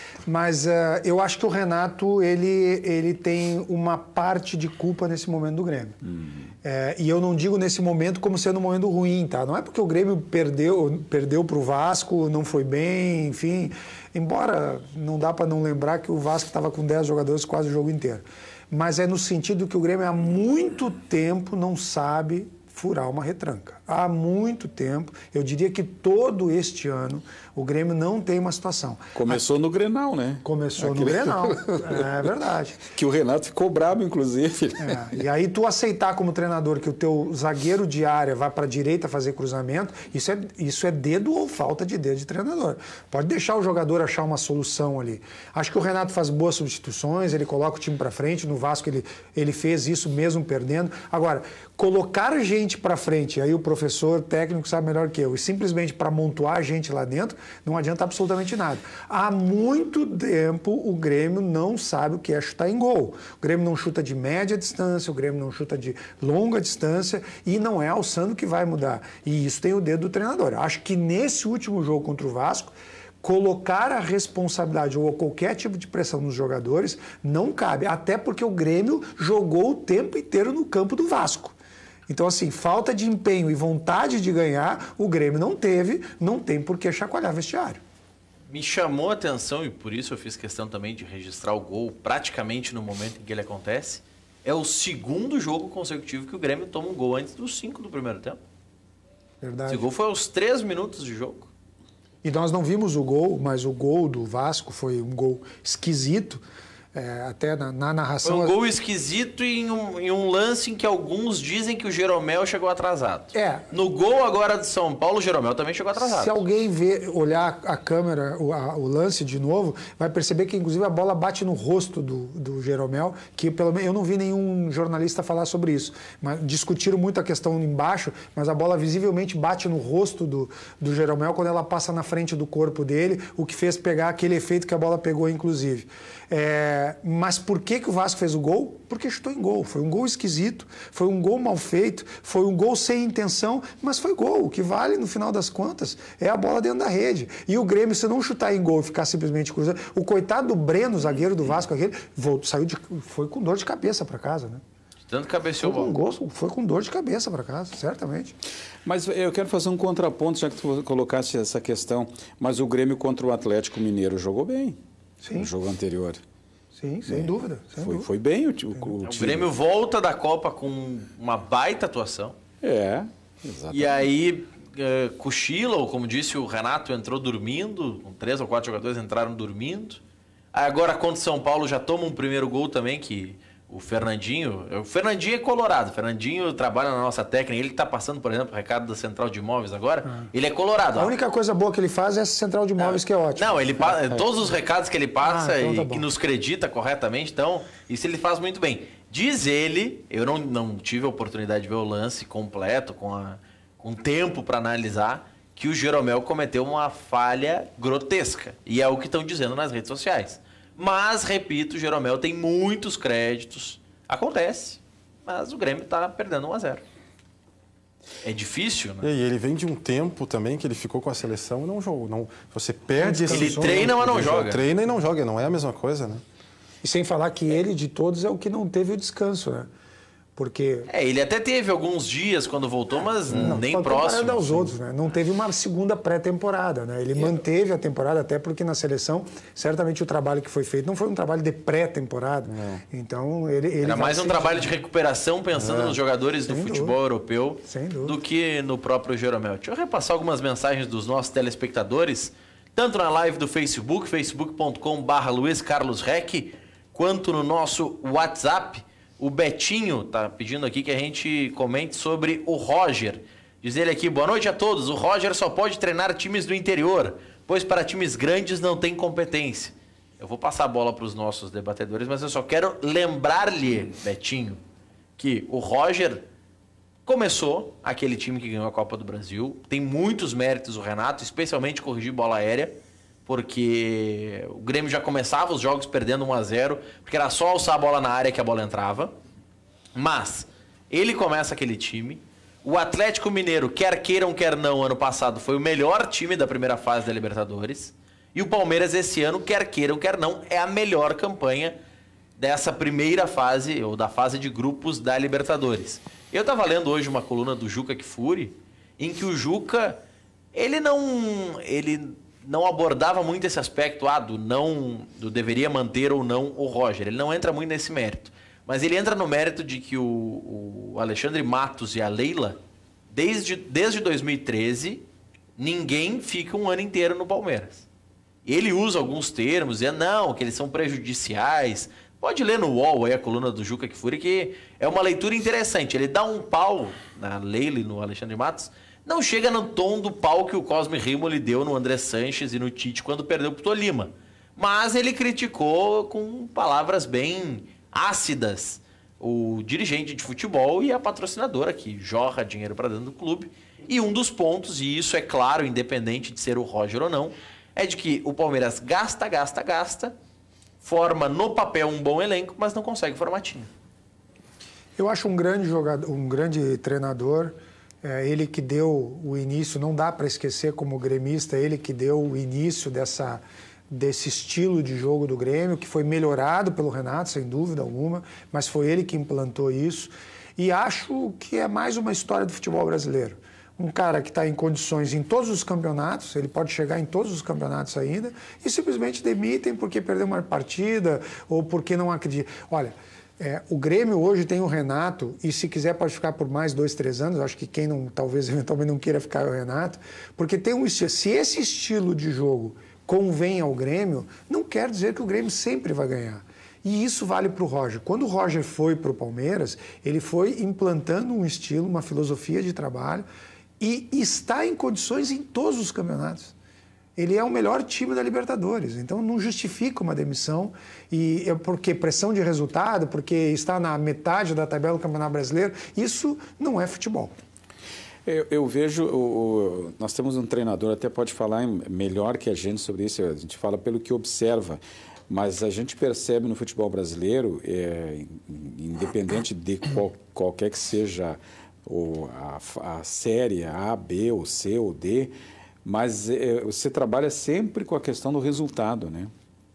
Mas uh, eu acho que o Renato, ele, ele tem uma parte de culpa nesse momento do Grêmio. Uhum. É, e eu não digo nesse momento como sendo um momento ruim, tá? Não é porque o Grêmio perdeu, perdeu para o Vasco, não foi bem, enfim. Embora não dá para não lembrar que o Vasco estava com dez jogadores quase o jogo inteiro. Mas é no sentido que o Grêmio há muito tempo não sabe furar uma retranca. Há muito tempo, eu diria que todo este ano, o Grêmio não tem uma situação. Começou no Grenal, né? Começou Aquele... no Grenal, é verdade. Que o Renato ficou bravo, inclusive. É, e aí tu aceitar como treinador que o teu zagueiro de área vai para a direita fazer cruzamento, isso é, isso é dedo ou falta de dedo de treinador. Pode deixar o jogador achar uma solução ali. Acho que o Renato faz boas substituições, ele coloca o time para frente, no Vasco ele, ele fez isso mesmo perdendo. Agora, colocar gente para frente, aí o professor técnico sabe melhor que eu, e simplesmente para amontoar a gente lá dentro, não adianta absolutamente nada. Há muito tempo o Grêmio não sabe o que é chutar em gol. O Grêmio não chuta de média distância, o Grêmio não chuta de longa distância e não é alçando que vai mudar. E isso tem o dedo do treinador. Acho que nesse último jogo contra o Vasco, colocar a responsabilidade ou qualquer tipo de pressão nos jogadores não cabe, até porque o Grêmio jogou o tempo inteiro no campo do Vasco. Então, assim, falta de empenho e vontade de ganhar, o Grêmio não teve, não tem por que chacoalhar vestiário. Me chamou a atenção, e por isso eu fiz questão também de registrar o gol praticamente no momento em que ele acontece, é o segundo jogo consecutivo que o Grêmio toma um gol antes dos cinco do primeiro tempo. Verdade. Esse gol foi aos três minutos de jogo. E nós não vimos o gol, mas o gol do Vasco foi um gol esquisito. É, até na, na narração... Foi um gol esquisito em um, em um lance em que alguns dizem que o Jeromel chegou atrasado. É. No gol agora de São Paulo, o Jeromel também chegou atrasado. Se alguém ver, olhar a câmera, o, a, o lance de novo, vai perceber que inclusive a bola bate no rosto do, do Jeromel, que pelo menos eu não vi nenhum jornalista falar sobre isso. Mas discutiram muito a questão embaixo, mas a bola visivelmente bate no rosto do, do Jeromel quando ela passa na frente do corpo dele, o que fez pegar aquele efeito que a bola pegou, inclusive. É, mas por que, que o Vasco fez o gol? Porque chutou em gol. Foi um gol esquisito, foi um gol mal feito, foi um gol sem intenção, mas foi gol. O que vale, no final das contas, é a bola dentro da rede. E o Grêmio, se não chutar em gol e ficar simplesmente cruzando... O coitado do Breno, zagueiro do Vasco, aquele, voltou, saiu de, foi com dor de cabeça para casa, né? tanto cabeceou foi a com bola. gosto, foi com dor de cabeça para casa, certamente. Mas eu quero fazer um contraponto, já que tu colocaste essa questão. Mas o Grêmio contra o Atlético Mineiro jogou bem. Sim. No jogo anterior. Sim, sem É. dúvida. Sem Foi, dúvida. foi bem o, o, o O time. Grêmio volta da Copa com uma baita atuação. É, exatamente. E aí uh, cochila, ou como disse o Renato, entrou dormindo. Três ou quatro jogadores entraram dormindo. Agora contra o São Paulo já toma um primeiro gol também, que o Fernandinho... O Fernandinho é colorado. O Fernandinho trabalha na nossa técnica. Ele que está passando, por exemplo, o recado da Central de Imóveis agora. Ah. Ele é colorado. A ó. única coisa boa que ele faz é essa Central de Imóveis, que é ótima. Não, ele pa... todos os recados que ele passa ah, então tá e bom. que nos acredita corretamente, então, isso ele faz muito bem. Diz ele, eu não, não tive a oportunidade de ver o lance completo, com, a, com tempo para analisar, que o Jeromel cometeu uma falha grotesca. E é o que estão dizendo nas redes sociais. Mas, repito, o Jeromel tem muitos créditos. Acontece. Mas o Grêmio está perdendo um a zero. É difícil, né? E ele vem de um tempo também que ele ficou com a seleção e não jogou. Não, você perde esse... Ele treina, mas não joga. Treina e não joga, não é a mesma coisa, né? E sem falar que ele, de todos, é o que não teve o descanso, né? Porque... É, ele até teve alguns dias quando voltou, mas não, nem comparado próximo. aos outros, né? Não teve uma segunda pré-temporada, né? Ele é. manteve a temporada, até porque na seleção, certamente o trabalho que foi feito não foi um trabalho de pré-temporada. Então, ele... ele Era mais um ser... trabalho de recuperação, pensando é. nos jogadores do Sem futebol dúvida. europeu, Sem dúvida. do que no próprio Jeromel. Deixa eu repassar algumas mensagens dos nossos telespectadores, tanto na live do Facebook, facebook ponto com barra Luiz Carlos Rec, quanto no nosso WhatsApp. O Betinho tá pedindo aqui que a gente comente sobre o Roger. Diz ele aqui, boa noite a todos. O Roger só pode treinar times do interior, pois para times grandes não tem competência. Eu vou passar a bola para os nossos debatedores, mas eu só quero lembrar-lhe, Betinho, que o Roger começou aquele time que ganhou a Copa do Brasil. Tem muitos méritos o Renato, especialmente corrigir bola aérea, porque o Grêmio já começava os jogos perdendo um a zero, porque era só alçar a bola na área que a bola entrava. Mas ele começa aquele time. O Atlético Mineiro, quer queiram, quer não, ano passado foi o melhor time da primeira fase da Libertadores. E o Palmeiras esse ano, quer queiram, quer não, é a melhor campanha dessa primeira fase, ou da fase de grupos da Libertadores. Eu estava lendo hoje uma coluna do Juca Kfouri, em que o Juca, ele não... Ele, não abordava muito esse aspecto ah, do não, do deveria manter ou não o Roger. Ele não entra muito nesse mérito. Mas ele entra no mérito de que o, o Alexandre Matos e a Leila, desde, desde dois mil e treze, ninguém fica um ano inteiro no Palmeiras. Ele usa alguns termos, dizendo não, que eles são prejudiciais. Pode ler no U O L aí a coluna do Juca Kfouri, que é uma leitura interessante. Ele dá um pau na Leila e no Alexandre Matos. Não chega no tom do pau que o Cosme Rimo lhe deu no André Sanches e no Tite quando perdeu para o Tolima. Mas ele criticou com palavras bem ácidas o dirigente de futebol e a patrocinadora que jorra dinheiro para dentro do clube. E um dos pontos, e isso é claro, independente de ser o Roger ou não, é de que o Palmeiras gasta, gasta, gasta, forma no papel um bom elenco, mas não consegue formar time. Eu acho um grande jogador, um grande treinador. É ele que deu o início, não dá para esquecer como gremista, ele que deu o início dessa, desse estilo de jogo do Grêmio, que foi melhorado pelo Renato, sem dúvida alguma, mas foi ele que implantou isso. E acho que é mais uma história do futebol brasileiro. Um cara que está em condições em todos os campeonatos, ele pode chegar em todos os campeonatos ainda, e simplesmente demitem porque perdeu uma partida ou porque não acredita. Olha... É, o Grêmio hoje tem o Renato, e se quiser pode ficar por mais dois, três anos, acho que quem não, talvez eventualmente não queira ficar é o Renato, porque tem um estilo, se esse estilo de jogo convém ao Grêmio, não quer dizer que o Grêmio sempre vai ganhar. E isso vale para o Roger. Quando o Roger foi para o Palmeiras, ele foi implantando um estilo, uma filosofia de trabalho, e está em condições em todos os campeonatos. Ele é o melhor time da Libertadores, então não justifica uma demissão, e é porque pressão de resultado, porque está na metade da tabela do Campeonato Brasileiro, isso não é futebol. Eu, eu vejo, o, o, nós temos um treinador, até pode falar melhor que a gente sobre isso, a gente fala pelo que observa, mas a gente percebe no futebol brasileiro, é, independente de qual, qualquer que seja o, a, a série A, B, ou C, ou D, mas é, você trabalha sempre com a questão do resultado, né?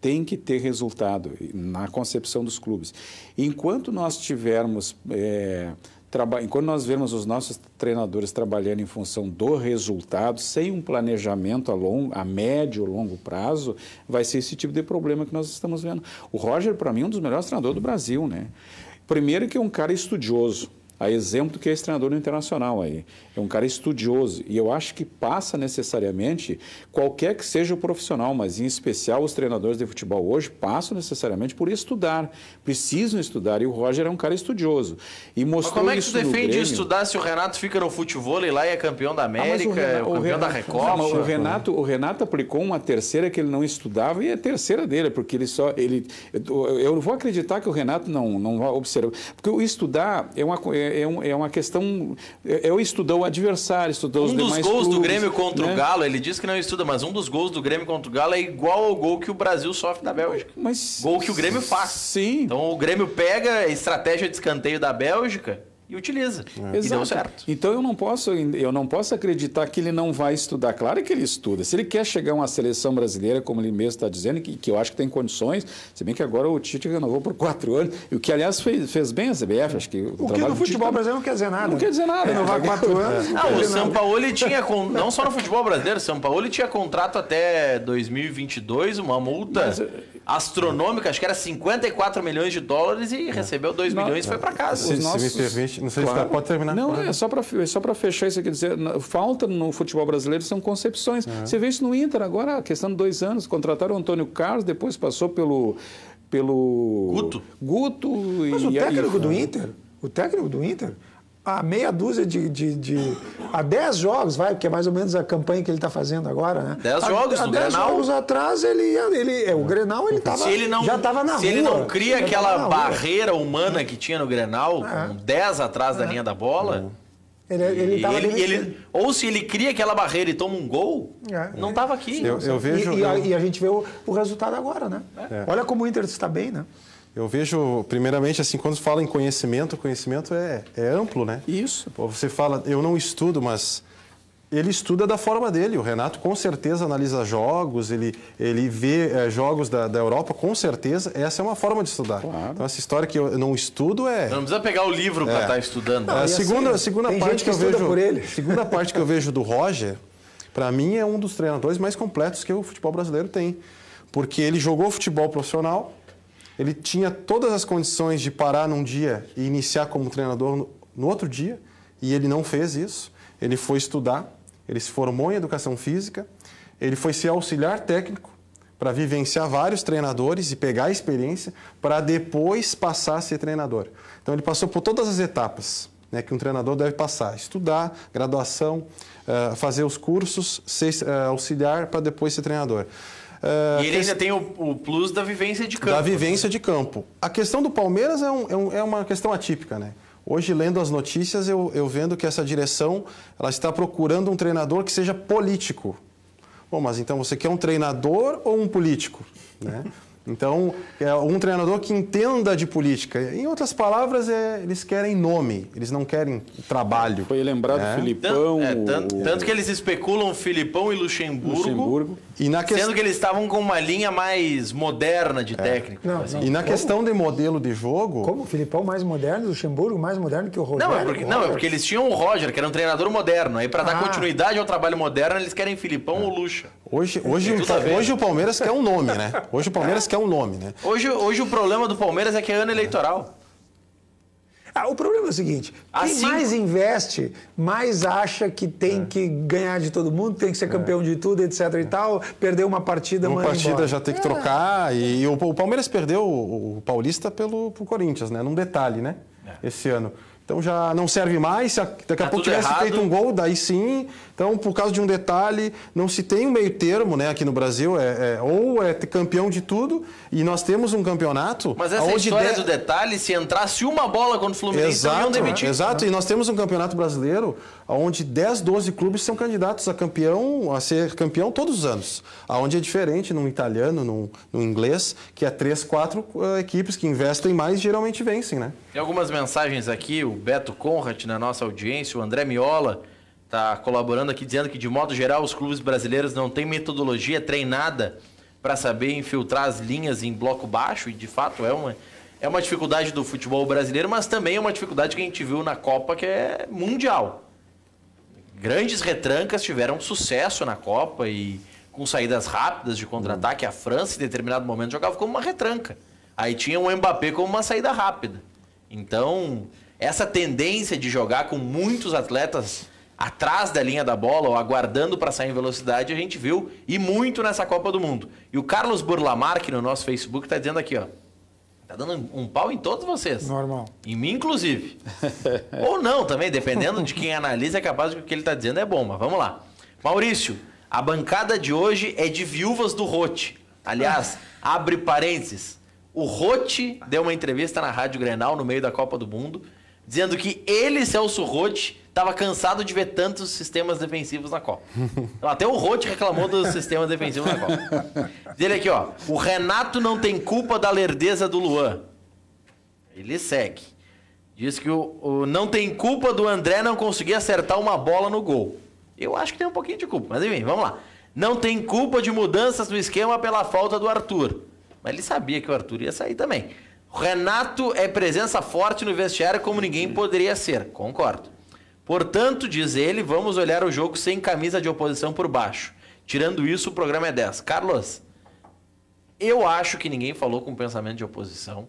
tem que ter resultado na concepção dos clubes. Enquanto nós tivermos... É, traba... Enquanto nós vermos os nossos treinadores trabalhando em função do resultado, sem um planejamento a, longo, a médio ou longo prazo, vai ser esse tipo de problema que nós estamos vendo. O Roger, para mim, é um dos melhores treinadores do Brasil, né? Primeiro que é um cara estudioso. A exemplo do que é esse treinador no Internacional aí. É um cara estudioso e eu acho que passa necessariamente, qualquer que seja o profissional, mas em especial os treinadores de futebol hoje, passam necessariamente por estudar, precisam estudar e o Roger é um cara estudioso. E mostrou mas como é que isso tu defende Grêmio. Estudar se o Renato fica no futebol e lá e é campeão da América, ah, o, Renato, o campeão Renato, da Recopa? Não, o, Renato, o Renato aplicou uma terceira que ele não estudava e é a terceira dele, porque ele só... Ele, eu vou acreditar que o Renato não, não vai observar, porque o estudar é uma... É, É, um, é uma questão... É, é o estudar o adversário, estudar os um dos demais gols clubes, do Grêmio contra né? o Galo, ele diz que não estuda, mas um dos gols do Grêmio contra o Galo é igual ao gol que o Brasil sofre da Bélgica. Mas, gol que o Grêmio faz. Sim. Então o Grêmio pega a estratégia de escanteio da Bélgica e utiliza. É. E deu certo. Então eu não posso, eu não posso acreditar que ele não vai estudar. Claro que ele estuda. Se ele quer chegar a uma seleção brasileira, como ele mesmo está dizendo, que, que eu acho que tem condições, se bem que agora o Tite renovou por quatro anos, e o que, aliás, fez, fez bem a C B F. Acho que o, o que no futebol tá... brasileiro não quer dizer nada. Não quer dizer nada. É, renovar quatro anos. Não, o Sampaoli tinha, não só no futebol brasileiro, o Sampaoli tinha contrato até dois mil e vinte e dois, uma multa... Mas, astronômica, acho que era cinquenta e quatro milhões de dólares e recebeu dois milhões e foi para casa. Se, nossos... se me permite, não sei claro. se pode terminar. Não, é só para é só para fechar isso aqui, dizer, falta no futebol brasileiro são concepções. Uhum. Você vê isso no Inter agora, a questão de dois anos, contrataram o Antônio Carlos, depois passou pelo pelo Guto. Guto Mas e, o técnico e... do Inter, o técnico do Inter, há meia dúzia de, de, de... Há dez jogos, vai, porque é mais ou menos a campanha que ele está fazendo agora, né? Dez jogos há, no há dez Grenal. jogos atrás, ele, ele, é, o Grenal ele tava, se ele não, já estava na se rua. Se ele não cria já aquela barreira humana que tinha no Grenal, é. com dez atrás da é. linha da bola... É. Ele, ele tava ele, ele, ou se ele cria aquela barreira e toma um gol, é. não estava aqui. Eu, eu vejo, e, e, eu... a, e a gente vê o, o resultado agora, né? É. Olha como o Inter está bem, né? Eu vejo, primeiramente, assim, quando se fala em conhecimento, conhecimento é, é amplo, né? Isso. Pô, você fala, eu não estudo, mas ele estuda da forma dele. O Renato, com certeza, analisa jogos, ele, ele vê é, jogos da, da Europa, com certeza. Essa é uma forma de estudar. Claro. Então, essa história que eu não estudo é... Não precisa pegar o livro para estar é. tá estudando. Não, a segunda, assim, segunda tem parte gente que, que eu vejo, por ele. segunda parte que eu vejo do Roger, para mim, é um dos treinadores mais completos que o futebol brasileiro tem. Porque ele jogou futebol profissional, ele tinha todas as condições de parar num dia e iniciar como treinador no, no outro dia, e ele não fez isso. Ele foi estudar, ele se formou em educação física, ele foi ser auxiliar técnico para vivenciar vários treinadores e pegar a experiência para depois passar a ser treinador. Então, ele passou por todas as etapas, né, que um treinador deve passar. Estudar, graduação, uh, fazer os cursos, ser uh, auxiliar para depois ser treinador. Uh, e ele ainda tem o, o plus da vivência de campo. Da vivência de campo. A questão do Palmeiras é, um, é, um, é uma questão atípica, né? Hoje, lendo as notícias, eu, eu vendo que essa direção ela está procurando um treinador que seja político. Bom, mas então você quer um treinador ou um político? Né? Então, é um treinador que entenda de política. Em outras palavras, é, eles querem nome, eles não querem trabalho. Foi lembrado é. o Filipão. Tanto, é, tanto, o... tanto que eles especulam Filipão e Luxemburgo, Luxemburgo. E na que... sendo que eles estavam com uma linha mais moderna de é. técnico. Não, assim. não. E na Como? questão de modelo de jogo... Como? O Filipão mais moderno, o Luxemburgo mais moderno que o Rogério? Não, é porque, não, é porque eles tinham o Roger, que era um treinador moderno. Aí, para ah. dar continuidade ao trabalho moderno, eles querem Filipão é. ou Luxa. Hoje, hoje, o, hoje o Palmeiras quer um nome, né? Hoje o Palmeiras quer um nome, né? Hoje, hoje o problema do Palmeiras é que é ano eleitoral. Ah, o problema é o seguinte, quem assim... mais investe, mais acha que tem é. que ganhar de todo mundo, tem que ser campeão é. de tudo, etc e tal, perder uma partida, uma partida embora. já tem que é. trocar, e, e o, o Palmeiras perdeu o, o Paulista pelo pro Corinthians, né? Num detalhe, né? É. Esse ano. Então já não serve mais, se daqui a tá pouco tivesse errado. feito um gol, daí sim. Então, por causa de um detalhe, não se tem um meio termo, né? Aqui no Brasil, é, é, ou é campeão de tudo, e nós temos um campeonato... Mas essa história de... do detalhe, se entrasse uma bola contra o Fluminense, exato, iam demitir. Exato, e nós temos um campeonato brasileiro onde dez, doze clubes são candidatos a campeão, a ser campeão todos os anos. Onde é diferente no italiano, no, no inglês, que é três, quatro uh, equipes que investem mais e geralmente vencem, né? Tem algumas mensagens aqui, o Beto Conrad na nossa audiência, o André Miola está colaborando aqui dizendo que, de modo geral, os clubes brasileiros não têm metodologia treinada para saber infiltrar as linhas em bloco baixo, e de fato é uma, é uma dificuldade do futebol brasileiro, mas também é uma dificuldade que a gente viu na Copa, que é mundial. Grandes retrancas tiveram sucesso na Copa e com saídas rápidas de contra-ataque. A França, em determinado momento, jogava como uma retranca. Aí tinha o Mbappé como uma saída rápida. Então, essa tendência de jogar com muitos atletas atrás da linha da bola ou aguardando para sair em velocidade, a gente viu e muito nessa Copa do Mundo. E o Carlos Burlamar, que no nosso Facebook, está dizendo aqui, ó, tá dando um pau em todos vocês. Normal. Em mim, inclusive. Ou não também, dependendo de quem analisa, é capaz de que o que ele está dizendo é bom, mas vamos lá. Maurício, a bancada de hoje é de viúvas do Rote. Aliás, abre parênteses. O Rote deu uma entrevista na Rádio Grenal no meio da Copa do Mundo, dizendo que ele, Celso Rote, estava cansado de ver tantos sistemas defensivos na Copa. Então, até o Rote reclamou dos sistemas defensivos na Copa. Diz ele aqui, ó. O Renato não tem culpa da lerdeza do Luan. Ele segue. Diz que o, o não tem culpa do André não conseguir acertar uma bola no gol. Eu acho que tem um pouquinho de culpa, mas enfim, vamos lá. Não tem culpa de mudanças no esquema pela falta do Arthur. Mas ele sabia que o Arthur ia sair também. O Renato é presença forte no vestiário como ninguém poderia ser. Concordo. Portanto, diz ele, vamos olhar o jogo sem camisa de oposição por baixo. Tirando isso, o programa é dez. Carlos, eu acho que ninguém falou com pensamento de oposição.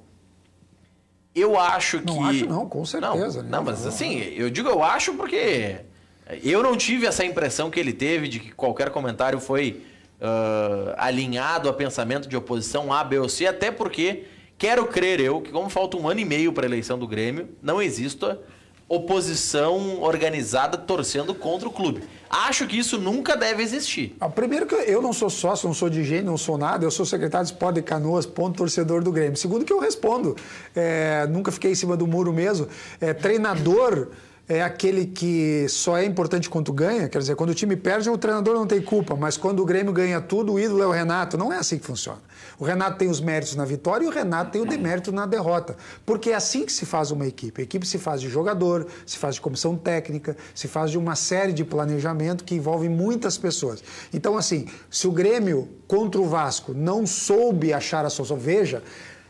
Eu acho que... Não acho não, com certeza. Não, não mas assim, eu digo eu acho porque... Eu não tive essa impressão que ele teve de que qualquer comentário foi uh, alinhado a pensamento de oposição A, B ou C, até porque quero crer eu que, como falta um ano e meio para a eleição do Grêmio, não exista oposição organizada torcendo contra o clube. Acho que isso nunca deve existir. Ah, primeiro que eu não sou sócio, não sou dirigente, não sou nada, eu sou secretário de Esporte de Canoas, ponto torcedor do Grêmio. Segundo que eu respondo, é, nunca fiquei em cima do muro mesmo, é, treinador... é aquele que só é importante quando ganha, quer dizer, quando o time perde, o treinador não tem culpa, mas quando o Grêmio ganha tudo, o ídolo é o Renato. Não é assim que funciona. O Renato tem os méritos na vitória e o Renato tem o demérito na derrota, porque é assim que se faz uma equipe. A equipe se faz de jogador, se faz de comissão técnica, se faz de uma série de planejamento que envolve muitas pessoas. Então, assim, se o Grêmio contra o Vasco não soube achar a solução, veja...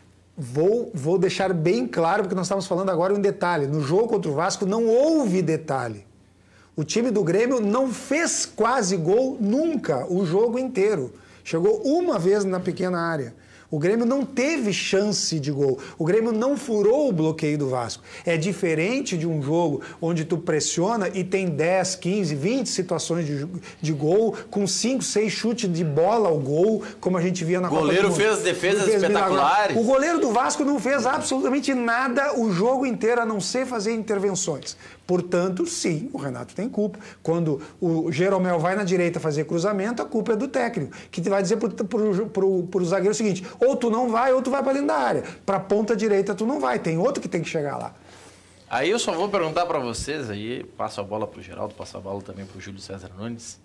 Vou, vou deixar bem claro, porque nós estamos falando agora um detalhe. No jogo contra o Vasco não houve detalhe. O time do Grêmio não fez quase gol nunca, o jogo inteiro. Chegou uma vez na pequena área. O Grêmio não teve chance de gol. O Grêmio não furou o bloqueio do Vasco. É diferente de um jogo onde tu pressiona e tem dez, quinze, vinte situações de, de gol, com cinco, seis chutes de bola ao gol, como a gente via na Copa do Mundo. O goleiro fez defesas fez espetaculares. O goleiro do Vasco não fez absolutamente nada o jogo inteiro, a não ser fazer intervenções. Portanto, sim, o Renato tem culpa. Quando o Jeromel vai na direita fazer cruzamento, a culpa é do técnico, que vai dizer para o zagueiro o seguinte, ou tu não vai, ou tu vai para dentro da área. Para a ponta direita tu não vai, tem outro que tem que chegar lá. Aí eu só vou perguntar para vocês, aí passo a bola para o Geraldo, passo a bola também para o Júlio César Nunes.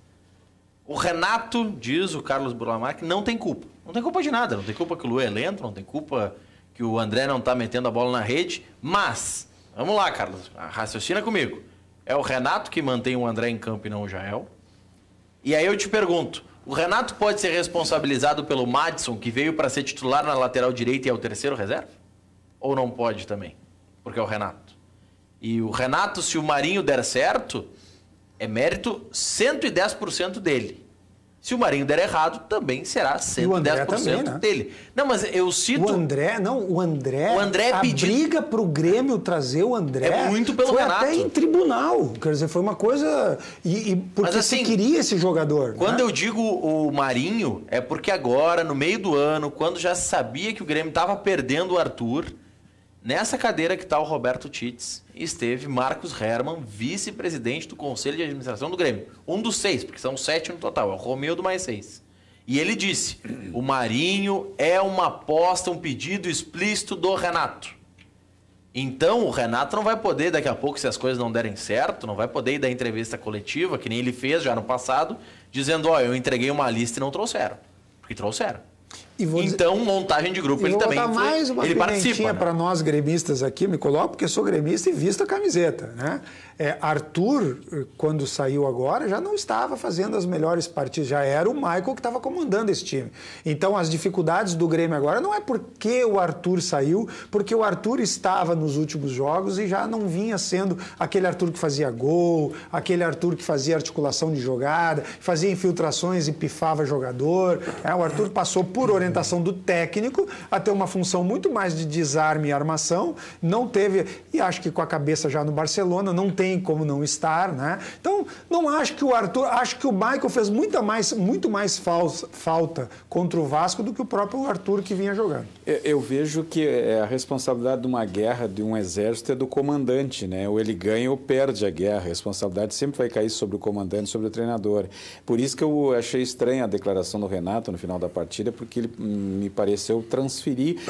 O Renato, diz o Carlos Burlamar, que não tem culpa. Não tem culpa de nada, não tem culpa que o Luan é lento, não tem culpa que o André não está metendo a bola na rede, mas... Vamos lá, Carlos, raciocina comigo. É o Renato que mantém o André em campo e não o Jael? E aí eu te pergunto, o Renato pode ser responsabilizado pelo Madison, que veio para ser titular na lateral direita e é o terceiro reserva? Ou não pode também? Porque é o Renato. E o Renato, se o Marinho der certo, é mérito cento e dez por cento dele. Se o Marinho der errado, também será cento e dez por cento também, né? dele. Não, mas eu cito... O André, não, o André... O André a pediu... briga pro Grêmio trazer o André... É muito pelo foi Renato. Até em tribunal. Quer dizer, foi uma coisa... E, e porque mas, assim, você queria esse jogador. Quando né? eu digo o Marinho, é porque agora, no meio do ano, quando já se sabia que o Grêmio estava perdendo o Arthur... Nessa cadeira que está o Roberto Titz, esteve Marcos Herman, vice-presidente do Conselho de Administração do Grêmio. Um dos seis, porque são sete no total, é o Romildo mais seis. E ele disse, o Marinho é uma aposta, um pedido explícito do Renato. Então o Renato não vai poder, daqui a pouco, se as coisas não derem certo, não vai poder ir dar entrevista coletiva, que nem ele fez já no passado, dizendo, ó, oh, eu entreguei uma lista e não trouxeram. Porque trouxeram. Então, dizer, montagem de grupo, ele também foi, mais uma ele participa, né? Para nós gremistas aqui, me coloco porque sou gremista e visto a camiseta, né? É, Arthur, quando saiu agora, já não estava fazendo as melhores partidas, já era o Michael que estava comandando esse time. Então, as dificuldades do Grêmio agora não é porque o Arthur saiu, porque o Arthur estava nos últimos jogos e já não vinha sendo aquele Arthur que fazia gol, aquele Arthur que fazia articulação de jogada, fazia infiltrações e pifava jogador. É, o Arthur passou por orientação do técnico a ter uma função muito mais de desarme e armação, não teve, e acho que com a cabeça já no Barcelona, não tem como não estar, né? Então, não acho que o Arthur, acho que o Michael fez muita mais, muito mais falsa, falta contra o Vasco do que o próprio Arthur que vinha jogando. Eu, eu vejo que a responsabilidade de uma guerra, de um exército, é do comandante, né? Ou ele ganha ou perde a guerra. A responsabilidade sempre vai cair sobre o comandante, sobre o treinador. Por isso que eu achei estranha a declaração do Renato no final da partida, porque ele me pareceu transferir.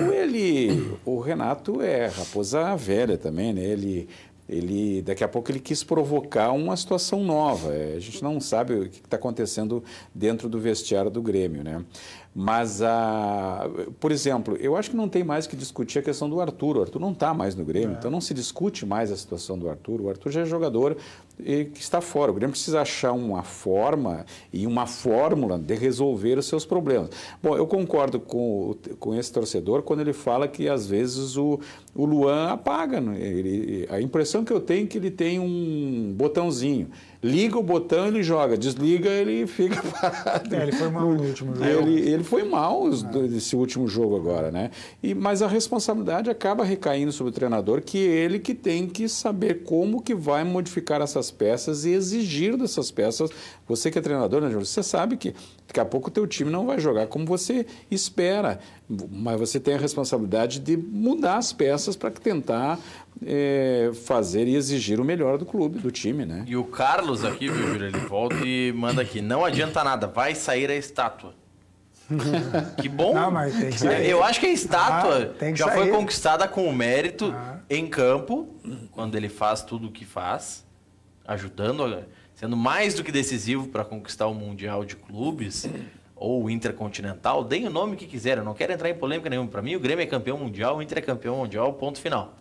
Ele, o Renato é raposa velha também, né? Ele Ele, daqui a pouco ele quis provocar uma situação nova. A gente não sabe o que está acontecendo dentro do vestiário do Grêmio, né? Mas, a, por exemplo, eu acho que não tem mais que discutir a questão do Arthur. O Arthur não está mais no Grêmio, é. então não se discute mais a situação do Arthur. O Arthur já é jogador que está fora. O Grêmio precisa achar uma forma e uma fórmula de resolver os seus problemas. Bom, eu concordo com, com esse torcedor quando ele fala que, às vezes, o, o Luan apaga. Ele, a impressão que eu tenho é que ele tem um botãozinho. Liga o botão, ele joga. Desliga, ele fica parado. É, ele foi mal no último jogo. Ele, ele foi mal nesse último jogo agora, né? E, mas a responsabilidade acaba recaindo sobre o treinador, que é ele que tem que saber como que vai modificar essas peças e exigir dessas peças. Você que é treinador, né, Júlio? Você sabe que daqui a pouco o teu time não vai jogar como você espera, mas você tem a responsabilidade de mudar as peças para tentar é, fazer e exigir o melhor do clube, do time, né? E o Carlos aqui, viu, Júlio? Ele volta e manda aqui. Não adianta nada, vai sair a estátua. Que bom. Não, mas tem que sair. Eu acho que a estátua ah, já sair. foi conquistada com o mérito ah. em campo, quando ele faz tudo o que faz, ajudando, sendo mais do que decisivo para conquistar o Mundial de Clubes ou o Intercontinental. Deem o nome que quiser, eu não quero entrar em polêmica nenhuma. Para mim, o Grêmio é campeão mundial, o Inter é campeão mundial, ponto final.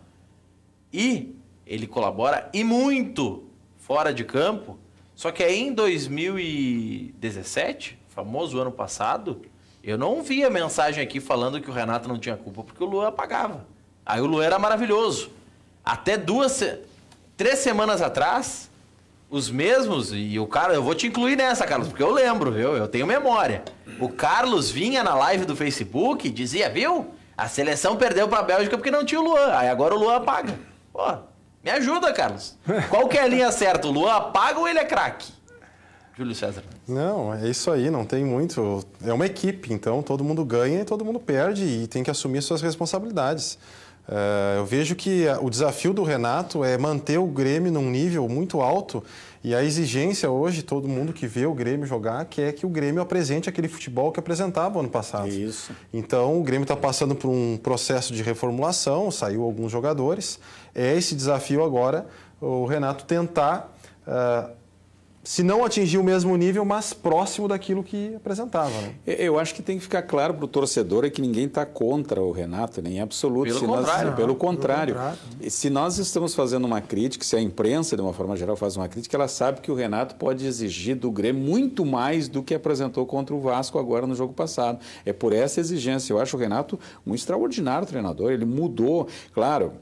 E ele colabora e muito fora de campo, só que aí em dois mil e dezessete, famoso ano passado, eu não vi a mensagem aqui falando que o Renato não tinha culpa, porque o Luan apagava. Aí o Luan era maravilhoso. Até duas, três semanas atrás, os mesmos, e o cara, eu vou te incluir nessa, Carlos, porque eu lembro, viu? Eu tenho memória. O Carlos vinha na live do Facebook e dizia, viu? A seleção perdeu pra Bélgica porque não tinha o Luan. Aí agora o Luan apaga. Pô, me ajuda, Carlos. Qual que é a linha certa? O Luan apaga ou ele é craque? Júlio César. Não, é isso aí, não tem muito. É uma equipe, então todo mundo ganha e todo mundo perde e tem que assumir suas responsabilidades. Uh, eu vejo que o desafio do Renato é manter o Grêmio num nível muito alto e a exigência hoje, todo mundo que vê o Grêmio jogar, quer que o Grêmio apresente aquele futebol que apresentava ano passado. Isso. Então, o Grêmio está passando por um processo de reformulação, saiu alguns jogadores. É esse desafio agora, o Renato tentar... Uh, se não atingir o mesmo nível, mas próximo daquilo que apresentava. Né? Eu acho que tem que ficar claro para o torcedor é que ninguém está contra o Renato, nem em absoluto. Pelo se contrário. Nós, pelo, contrário. pelo contrário. Se nós estamos fazendo uma crítica, se a imprensa, de uma forma geral, faz uma crítica, ela sabe que o Renato pode exigir do Grêmio muito mais do que apresentou contra o Vasco agora no jogo passado. É por essa exigência. Eu acho o Renato um extraordinário treinador. Ele mudou. Claro,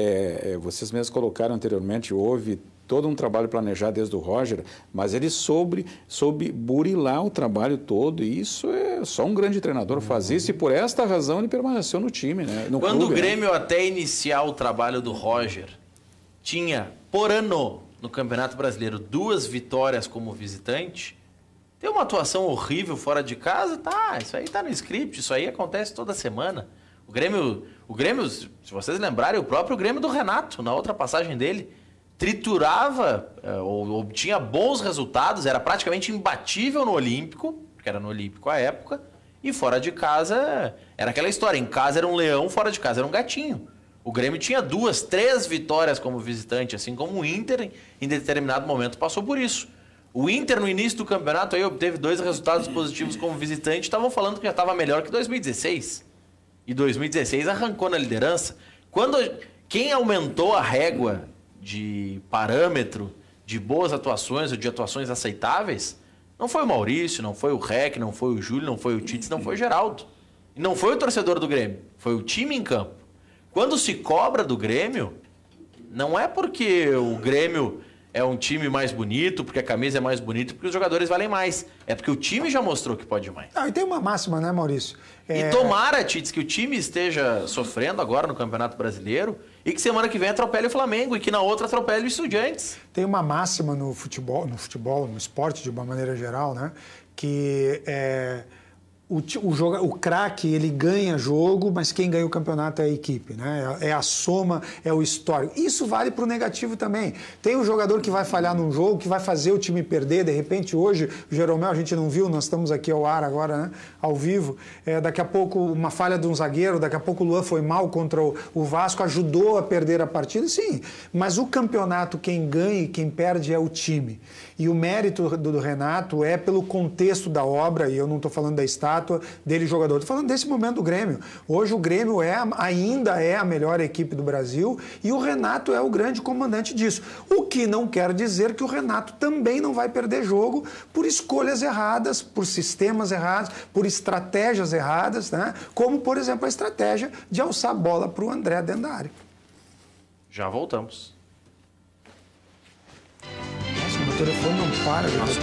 é, vocês mesmos colocaram anteriormente, houve todo um trabalho planejado desde o Roger, mas ele soube, soube burilar o trabalho todo, e isso é só um grande treinador faz isso, e por esta razão ele permaneceu no time, né? No Quando clube, o Grêmio, né? até iniciar o trabalho do Roger, tinha, por ano, no Campeonato Brasileiro, duas vitórias como visitante, tem uma atuação horrível fora de casa, tá, isso aí tá no script, isso aí acontece toda semana. O Grêmio, o Grêmio, se vocês lembrarem, o próprio Grêmio do Renato, na outra passagem dele, triturava, ou obtinha bons resultados, era praticamente imbatível no Olímpico, porque era no Olímpico à época, e fora de casa era aquela história, em casa era um leão, fora de casa era um gatinho. O Grêmio tinha duas, três vitórias como visitante, assim como o Inter, em determinado momento, passou por isso. O Inter, no início do campeonato, aí obteve dois resultados positivos como visitante. Estavam falando que já estava melhor que dois mil e dezesseis. E dois mil e dezesseis arrancou na liderança. Quando quem aumentou a régua de parâmetro de boas atuações ou de atuações aceitáveis, não foi o Maurício, não foi o Rec, não foi o Júlio, não foi o Tite, não foi o Geraldo. E não foi o torcedor do Grêmio, foi o time em campo. Quando se cobra do Grêmio, não é porque o Grêmio é um time mais bonito, porque a camisa é mais bonita, porque os jogadores valem mais. É porque o time já mostrou que pode mais. Ah, e tem uma máxima, né, Maurício? É... E tomara, Tite, que o time esteja sofrendo agora no Campeonato Brasileiro e que semana que vem atropele o Flamengo e que na outra atropele o Estudiantes. Tem uma máxima no futebol, no futebol, no esporte de uma maneira geral, né? Que é... O, o, joga, o craque, ele ganha jogo, mas quem ganha o campeonato é a equipe, né? É a soma, é o histórico. Isso vale para o negativo também. Tem um jogador que vai falhar num jogo, que vai fazer o time perder. De repente, hoje, o Jeromel, a gente não viu, nós estamos aqui ao ar agora, né? Ao vivo. É, daqui a pouco, uma falha de um zagueiro, daqui a pouco o Luan foi mal contra o, o Vasco, ajudou a perder a partida, sim. Mas o campeonato, quem ganha e quem perde é o time. E o mérito do, do Renato é pelo contexto da obra, e eu não estou falando da estátua dele jogador, estou falando desse momento do Grêmio. Hoje o Grêmio é, ainda é a melhor equipe do Brasil e o Renato é o grande comandante disso. O que não quer dizer que o Renato também não vai perder jogo por escolhas erradas, por sistemas errados, por estratégias erradas, né? Como, por exemplo, a estratégia de alçar a bola para o André dentro da área. Já voltamos. Nossa, o meu telefone não para. Nossa.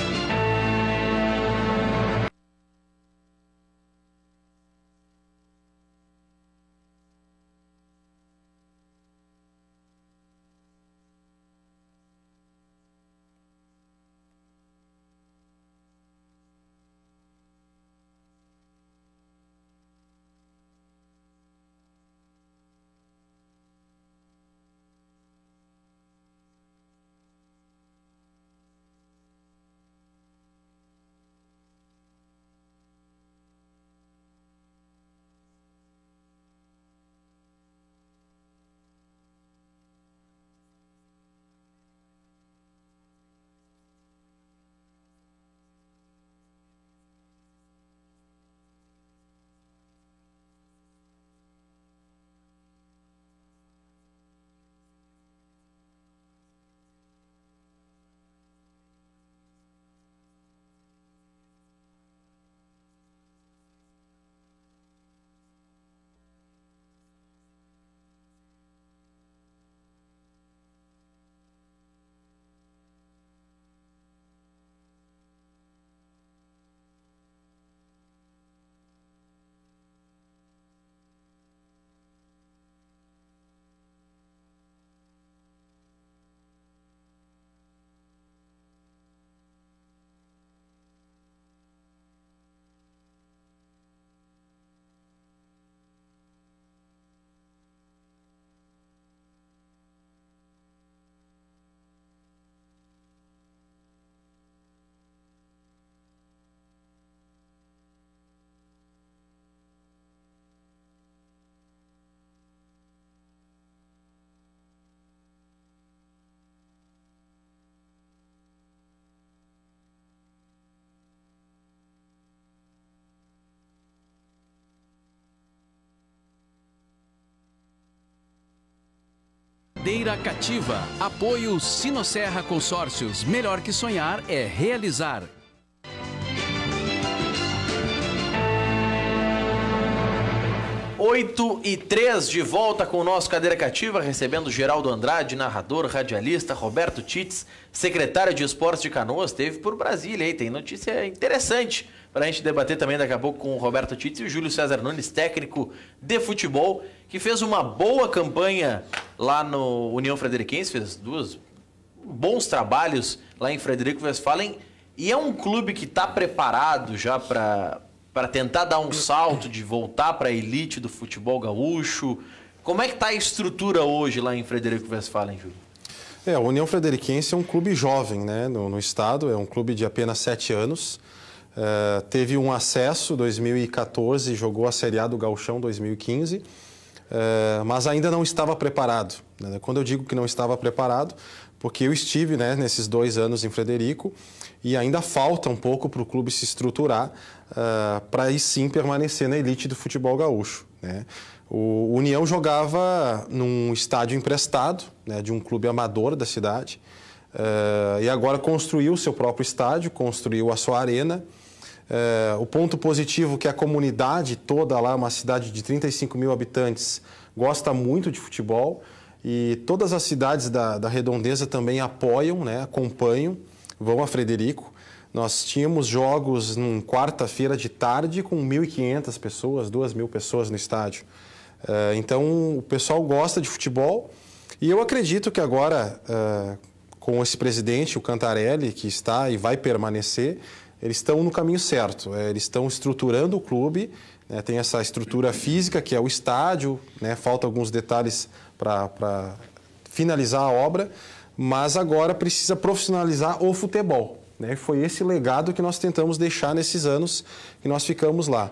Cadeira cativa. Apoio Sinosserra Consórcios. Melhor que sonhar é realizar. oito e três, de volta com o nosso Cadeira Cativa, recebendo Geraldo Andrade, narrador, radialista, Roberto Tits, secretário de Esportes de Canoas, esteve por Brasília aí, tem notícia interessante para a gente debater também daqui a pouco com o Roberto Tits e o Júlio César Nunes, técnico de futebol, que fez uma boa campanha lá no União Frederiquense, fez duas bons trabalhos lá em Frederico Westphalen, e é um clube que está preparado já para... para tentar dar um salto de voltar para a elite do futebol gaúcho. Como é que está a estrutura hoje lá em Frederico Westphalen, Júlio? É, a União Frederiquense é um clube jovem, né, no, no estado, é um clube de apenas sete anos. É, teve um acesso em dois mil e quatorze, jogou a Série A do Gauchão dois mil e quinze, é, mas ainda não estava preparado. Né? Quando eu digo que não estava preparado, porque eu estive, né, nesses dois anos em Frederico e ainda falta um pouco para o clube se estruturar uh, para aí sim permanecer na elite do futebol gaúcho, né? O União jogava num estádio emprestado, né, de um clube amador da cidade, uh, e agora construiu o seu próprio estádio, construiu a sua arena. Uh, o ponto positivo é que a comunidade toda lá, uma cidade de trinta e cinco mil habitantes, gosta muito de futebol, e todas as cidades da, da redondeza também apoiam, né, acompanham, vão a Frederico. Nós tínhamos jogos em quarta-feira de tarde com mil e quinhentas pessoas, duas mil pessoas no estádio. Uh, então, o pessoal gosta de futebol e eu acredito que agora, uh, com esse presidente, o Cantarelli, que está e vai permanecer, eles estão no caminho certo. Uh, eles estão estruturando o clube, né, tem essa estrutura física, que é o estádio, né, falta alguns detalhes para finalizar a obra, mas agora precisa profissionalizar o futebol. Né? Foi esse legado que nós tentamos deixar nesses anos que nós ficamos lá.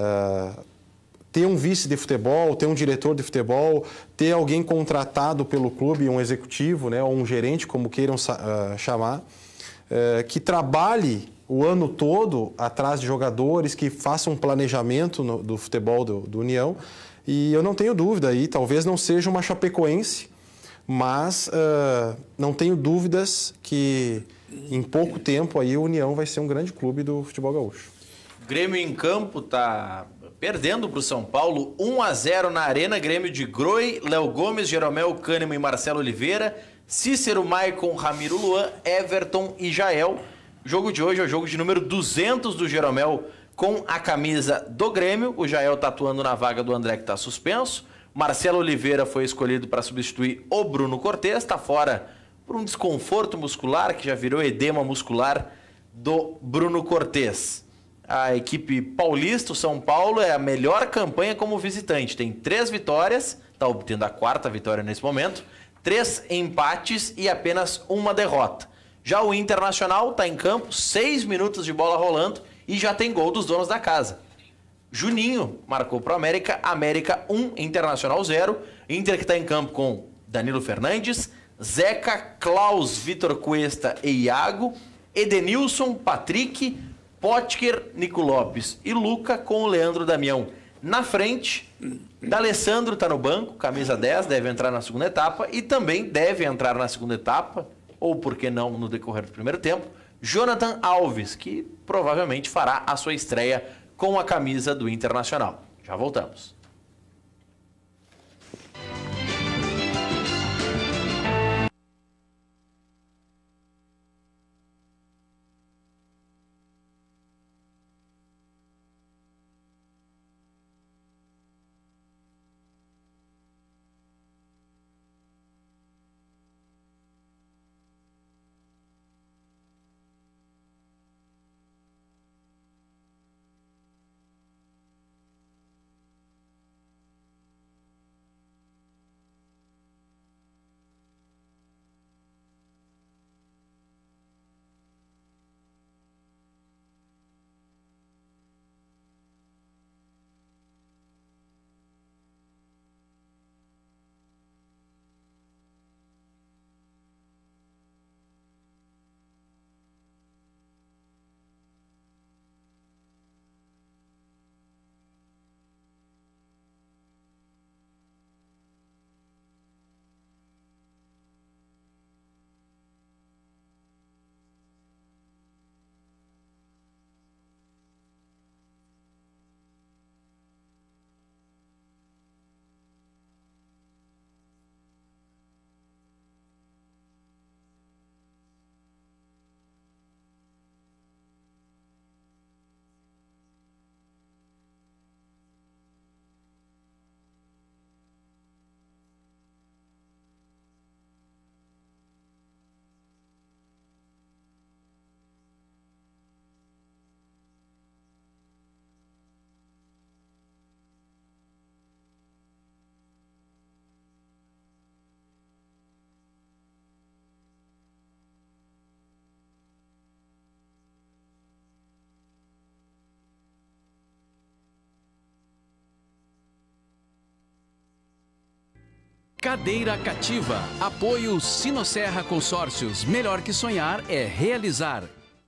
Uh, ter um vice de futebol, ter um diretor de futebol, ter alguém contratado pelo clube, um executivo, né, ou um gerente, como queiram uh, chamar, uh, que trabalhe o ano todo atrás de jogadores, que façam um planejamento no, do futebol do, do União. E eu não tenho dúvida aí, talvez não seja uma Chapecoense, mas uh, não tenho dúvidas que em pouco tempo aí o União vai ser um grande clube do futebol gaúcho. O Grêmio em campo tá perdendo para o São Paulo, um a zero na Arena. Grêmio de Groi, Léo Gomes, Jeromel Cânimo e Marcelo Oliveira, Cícero, Maicon, Ramiro Luan, Everton e Jael. O jogo de hoje é o jogo de número duzentos do Jeromel com a camisa do Grêmio. O Jael tá atuando na vaga do André, que está suspenso. Marcelo Oliveira foi escolhido para substituir o Bruno Cortez, está fora por um desconforto muscular, que já virou edema muscular do Bruno Cortez. A equipe paulista, o São Paulo, é a melhor campanha como visitante. Tem três vitórias, está obtendo a quarta vitória nesse momento, três empates e apenas uma derrota. Já o Internacional está em campo, seis minutos de bola rolando e já tem gol dos donos da casa. Juninho marcou para o América, América um, Internacional zero. Inter que está em campo com Danilo Fernandes, Zeca, Klaus, Vitor Cuesta e Iago, Edenilson, Patrick, Potker, Nico Lopes e Luca, com o Leandro Damião na frente. D'Alessandro está no banco, camisa dez, deve entrar na segunda etapa e também deve entrar na segunda etapa, ou por que não no decorrer do primeiro tempo, Jonathan Alves, que provavelmente fará a sua estreia com a camisa do Internacional. Já voltamos. Cadeira Cativa. Apoio Sinosserra Consórcios. Melhor que sonhar é realizar.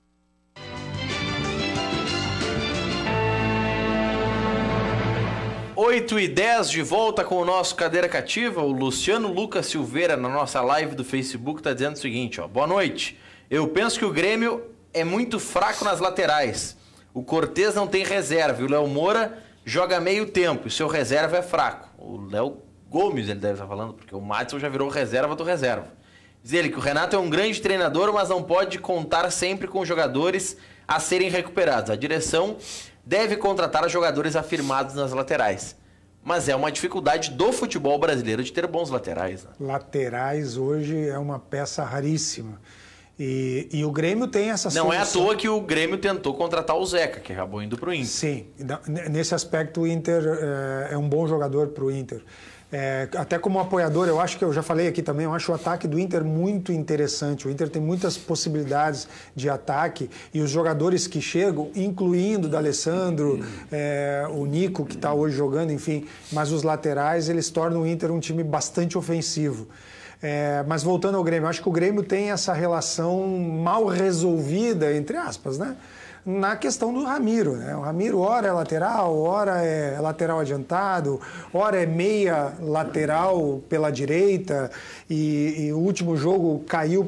oito e dez de volta com o nosso Cadeira Cativa. O Luciano Lucas Silveira, na nossa live do Facebook, está dizendo o seguinte, ó. Boa noite. Eu penso que o Grêmio é muito fraco nas laterais. O Cortez não tem reserva e o Léo Moura joga meio tempo e seu reserva é fraco. O Léo Gomes, ele deve estar falando, porque o Madison já virou reserva do reserva. Diz ele que o Renato é um grande treinador, mas não pode contar sempre com jogadores a serem recuperados. A direção deve contratar jogadores afirmados nas laterais. Mas é uma dificuldade do futebol brasileiro de ter bons laterais. Né? Laterais hoje é uma peça raríssima. E, e o Grêmio tem essa Não solução. é à toa que o Grêmio tentou contratar o Zeca, que acabou indo para o Inter. Sim, nesse aspecto o Inter é, é um bom jogador para o Inter. É, até como apoiador, eu acho que eu já falei aqui também, eu acho o ataque do Inter muito interessante. O Inter tem muitas possibilidades de ataque e os jogadores que chegam, incluindo o D'Alessandro, é, o Nico, que está hoje jogando, enfim, mas os laterais, eles tornam o Inter um time bastante ofensivo. É, mas voltando ao Grêmio, acho que o Grêmio tem essa relação mal resolvida, entre aspas, né? Na questão do Ramiro, né? O Ramiro, ora é lateral, ora é lateral adiantado, ora é meia lateral pela direita e, e o último jogo caiu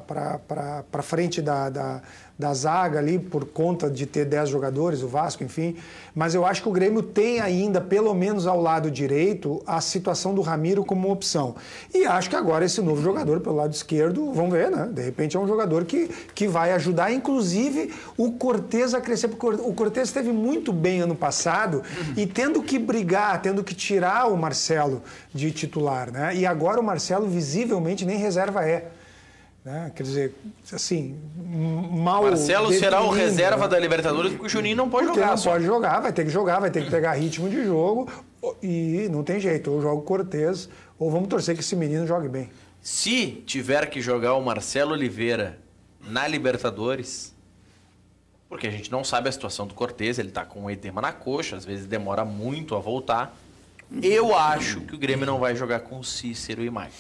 para frente da, da, da zaga ali por conta de ter dez jogadores, o Vasco, enfim. Mas eu acho que o Grêmio tem ainda, pelo menos ao lado direito, a situação do Ramiro como opção. E acho que agora esse novo jogador pelo lado esquerdo, vamos ver, né? De repente é um jogador que, que vai ajudar, inclusive, o Cortez a crescer, porque o Cortez esteve muito bem ano passado uhum. e tendo que brigar, tendo que tirar o Marcelo de titular, né? E agora o Marcelo visivelmente nem reserva é. Né? Quer dizer, assim, mal Marcelo será o reserva né? da Libertadores porque o Juninho não pode porque jogar. Não só. pode jogar, vai ter que jogar, vai ter que pegar ritmo de jogo e não tem jeito, ou joga o Cortez ou vamos torcer que esse menino jogue bem. Se tiver que jogar o Marcelo Oliveira na Libertadores, porque a gente não sabe a situação do Cortez, ele tá com um edema na coxa, às vezes demora muito a voltar, eu acho que o Grêmio não vai jogar com Cícero e Maicon.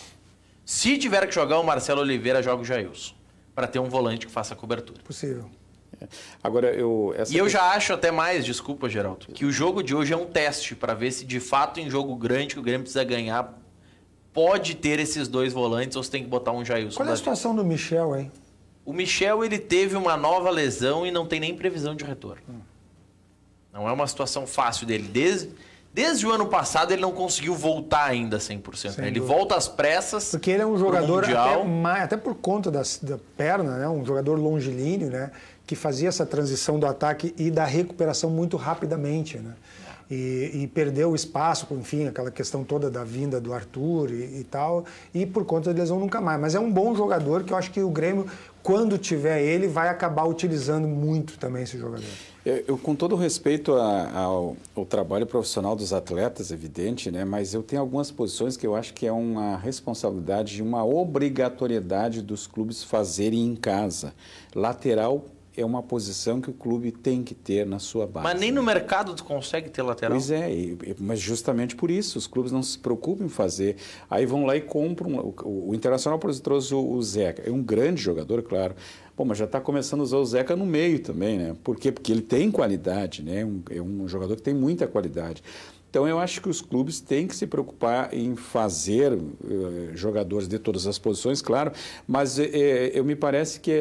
Se tiver que jogar o Marcelo Oliveira, joga o Jailson. Para ter um volante que faça a cobertura. Possível. É. Agora, eu... Essa e eu já acho até mais, desculpa, Geraldo, que o jogo de hoje é um teste para ver se de fato em jogo grande que o Grêmio precisa ganhar, pode ter esses dois volantes ou se tem que botar um Jailson. Qual é a situação do Michel, hein? O Michel, ele teve uma nova lesão e não tem nem previsão de retorno. Hum. Não é uma situação fácil dele. Desde... Desde o ano passado ele não conseguiu voltar ainda cem por cento. Né? Ele volta às pressas. Porque ele é um jogador, até, mais, até por conta da, da perna, né? Um jogador longilíneo, né? Que fazia essa transição do ataque e da recuperação muito rapidamente. Né? E, e perdeu o espaço, enfim, aquela questão toda da vinda do Arthur e, e tal. E por conta da lesão nunca mais. Mas é um bom jogador que eu acho que o Grêmio, quando tiver ele, vai acabar utilizando muito também esse jogador. Eu, eu com todo respeito a, ao, ao trabalho profissional dos atletas, evidente, né? Mas eu tenho algumas posições que eu acho que é uma responsabilidade e uma obrigatoriedade dos clubes fazerem em casa. Lateral é uma posição que o clube tem que ter na sua base. Mas nem no mercado tu consegue ter lateral. Pois é, e, mas justamente por isso, os clubes não se preocupam em fazer. Aí vão lá e compram. O, o Internacional, por exemplo, trouxe o, o Zeca. É um grande jogador, claro. Bom, mas já está começando a usar o Zeca no meio também, né? Por quê? Porque ele tem qualidade, né? Um, é um jogador que tem muita qualidade. Então, eu acho que os clubes têm que se preocupar em fazer uh, jogadores de todas as posições, claro, mas é, eu me parece que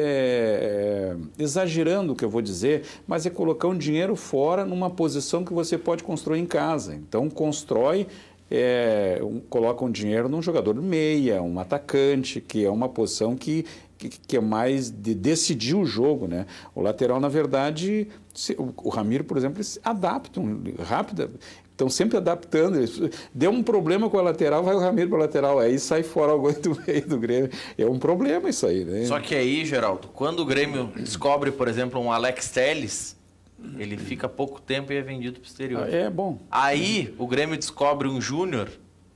é, é exagerando o que eu vou dizer, mas é colocar um dinheiro fora numa posição que você pode construir em casa. Então, constrói, é, um, coloca um dinheiro num jogador meia, um atacante, que é uma posição que, que, que é mais de decidir o jogo, né? O lateral, na verdade, se, o, o Ramiro, por exemplo, se adapta rápido. Estão sempre adaptando. Deu um problema com a lateral, vai o Ramiro para a lateral. Aí sai fora alguém do meio do Grêmio. É um problema isso aí, né? Só que aí, Geraldo, quando o Grêmio descobre, por exemplo, um Alex Telles, ele fica pouco tempo e é vendido para o exterior. É bom. Aí o Grêmio descobre um Júnior.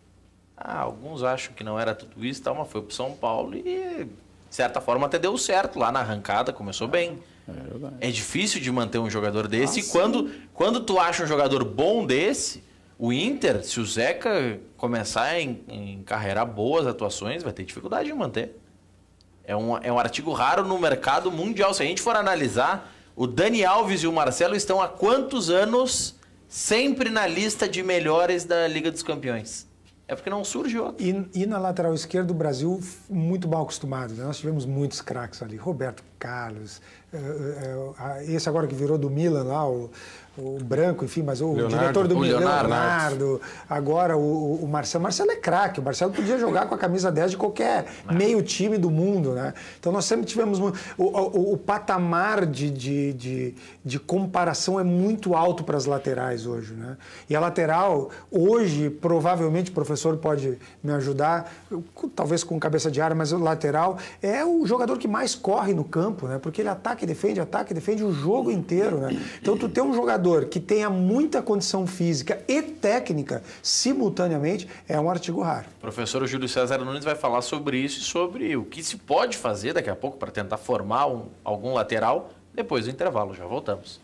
Ah, alguns acham que não era tudo isso, tá, mas foi para o São Paulo e, de certa forma, até deu certo. Lá na arrancada, começou bem. É, é difícil de manter um jogador desse. Ah, e quando, quando tu acha um jogador bom desse, O Inter, se o Zeca começar a encarregar boas atuações, vai ter dificuldade em manter. É um, é um artigo raro no mercado mundial. Se a gente for analisar, o Dani Alves e o Marcelo estão há quantos anos sempre na lista de melhores da Liga dos Campeões? É porque não surge outro. E, e na lateral esquerda, o Brasil muito mal acostumado. Né? Nós tivemos muitos craques ali. Roberto Carlos, uh, uh, uh, esse agora que virou do Milan lá, o, o Branco, enfim, mas o Leonardo, diretor do o Milan, Leonardo. Leonardo, agora o, o Marcelo. Marcelo é craque, o Marcelo podia jogar com a camisa dez de qualquer é. meio time do mundo. Né? Então nós sempre tivemos... O, o, o patamar de, de, de, de comparação é muito alto para as laterais hoje. Né? E a lateral, hoje, provavelmente, o professor pode me ajudar, talvez com cabeça de área, mas o lateral é o jogador que mais corre no campo, né? Porque ele ataca e defende, ataca e defende o jogo inteiro. Né? Então tu ter um jogador que tenha muita condição física e técnica simultaneamente é um artigo raro. O professor Júlio César Nunes vai falar sobre isso e sobre o que se pode fazer daqui a pouco para tentar formar um, algum lateral depois do intervalo. Já voltamos.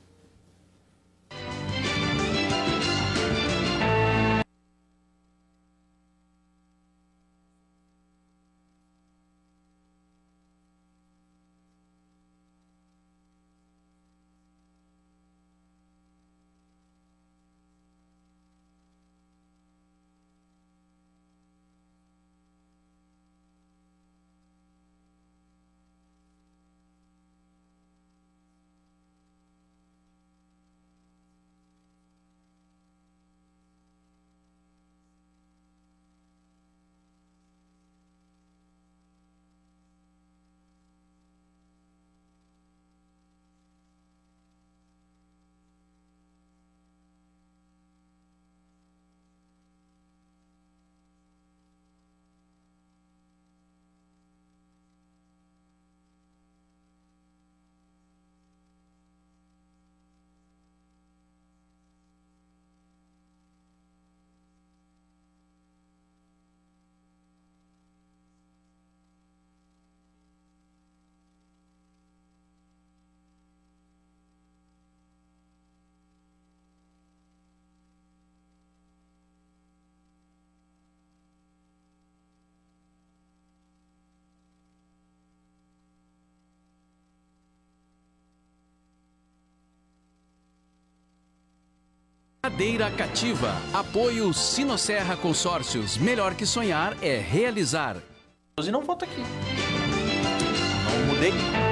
Cadeira Cativa. Apoio Sinosserra Consórcios. Melhor que sonhar é realizar. E não volta aqui. Não mudei.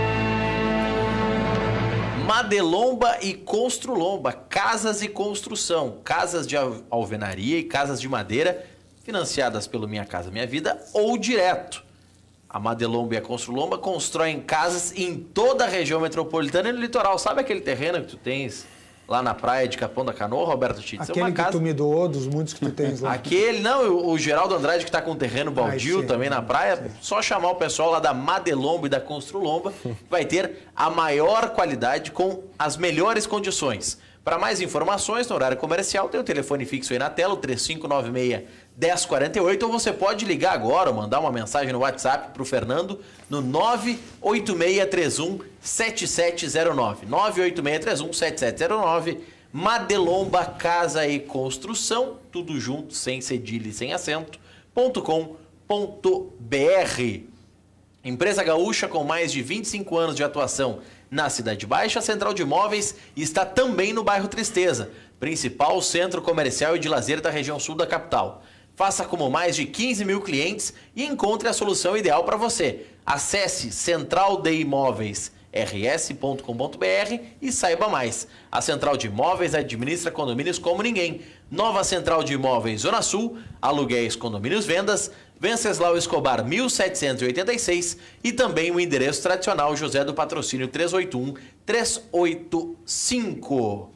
Madelomba e Construlomba. Casas e construção. Casas de alvenaria e casas de madeira financiadas pelo Minha Casa Minha Vida ou direto. A Madelomba e a Construlomba constroem casas em toda a região metropolitana e no litoral. Sabe aquele terreno que tu tens lá na praia de Capão da Canoa, Roberto Tite? Aquele é uma que casa... tu me doou, dos muitos que tu tens lá. Aquele, não, o, o Geraldo Andrade que está com terreno baldio Ai, também na praia, sim. Só chamar o pessoal lá da Madelomba e da Construlomba, vai ter a maior qualidade com as melhores condições. Para mais informações, no horário comercial, tem o telefone fixo aí na tela, o três cinco nove seis, um zero quatro oito, ou você pode ligar agora ou mandar uma mensagem no WhatsApp para o Fernando no nove oito seis três um sete sete zero nove. nove oito seis três um sete sete zero nove. Madelomba Casa e Construção, tudo junto, sem cedilha e sem acento, ponto com ponto br. Empresa gaúcha com mais de vinte e cinco anos de atuação na Cidade Baixa, a Central de Imóveis está também no bairro Tristeza, principal centro comercial e de lazer da região sul da capital. Faça como mais de quinze mil clientes e encontre a solução ideal para você. Acesse Central de Imóveis r s ponto com ponto br e saiba mais. A Central de Imóveis administra condomínios como ninguém. Nova Central de Imóveis Zona Sul, aluguéis, condomínios, vendas, Venceslau Escobar mil setecentos e oitenta e seis e também o endereço tradicional José do Patrocínio trezentos e oitenta e um, trezentos e oitenta e cinco.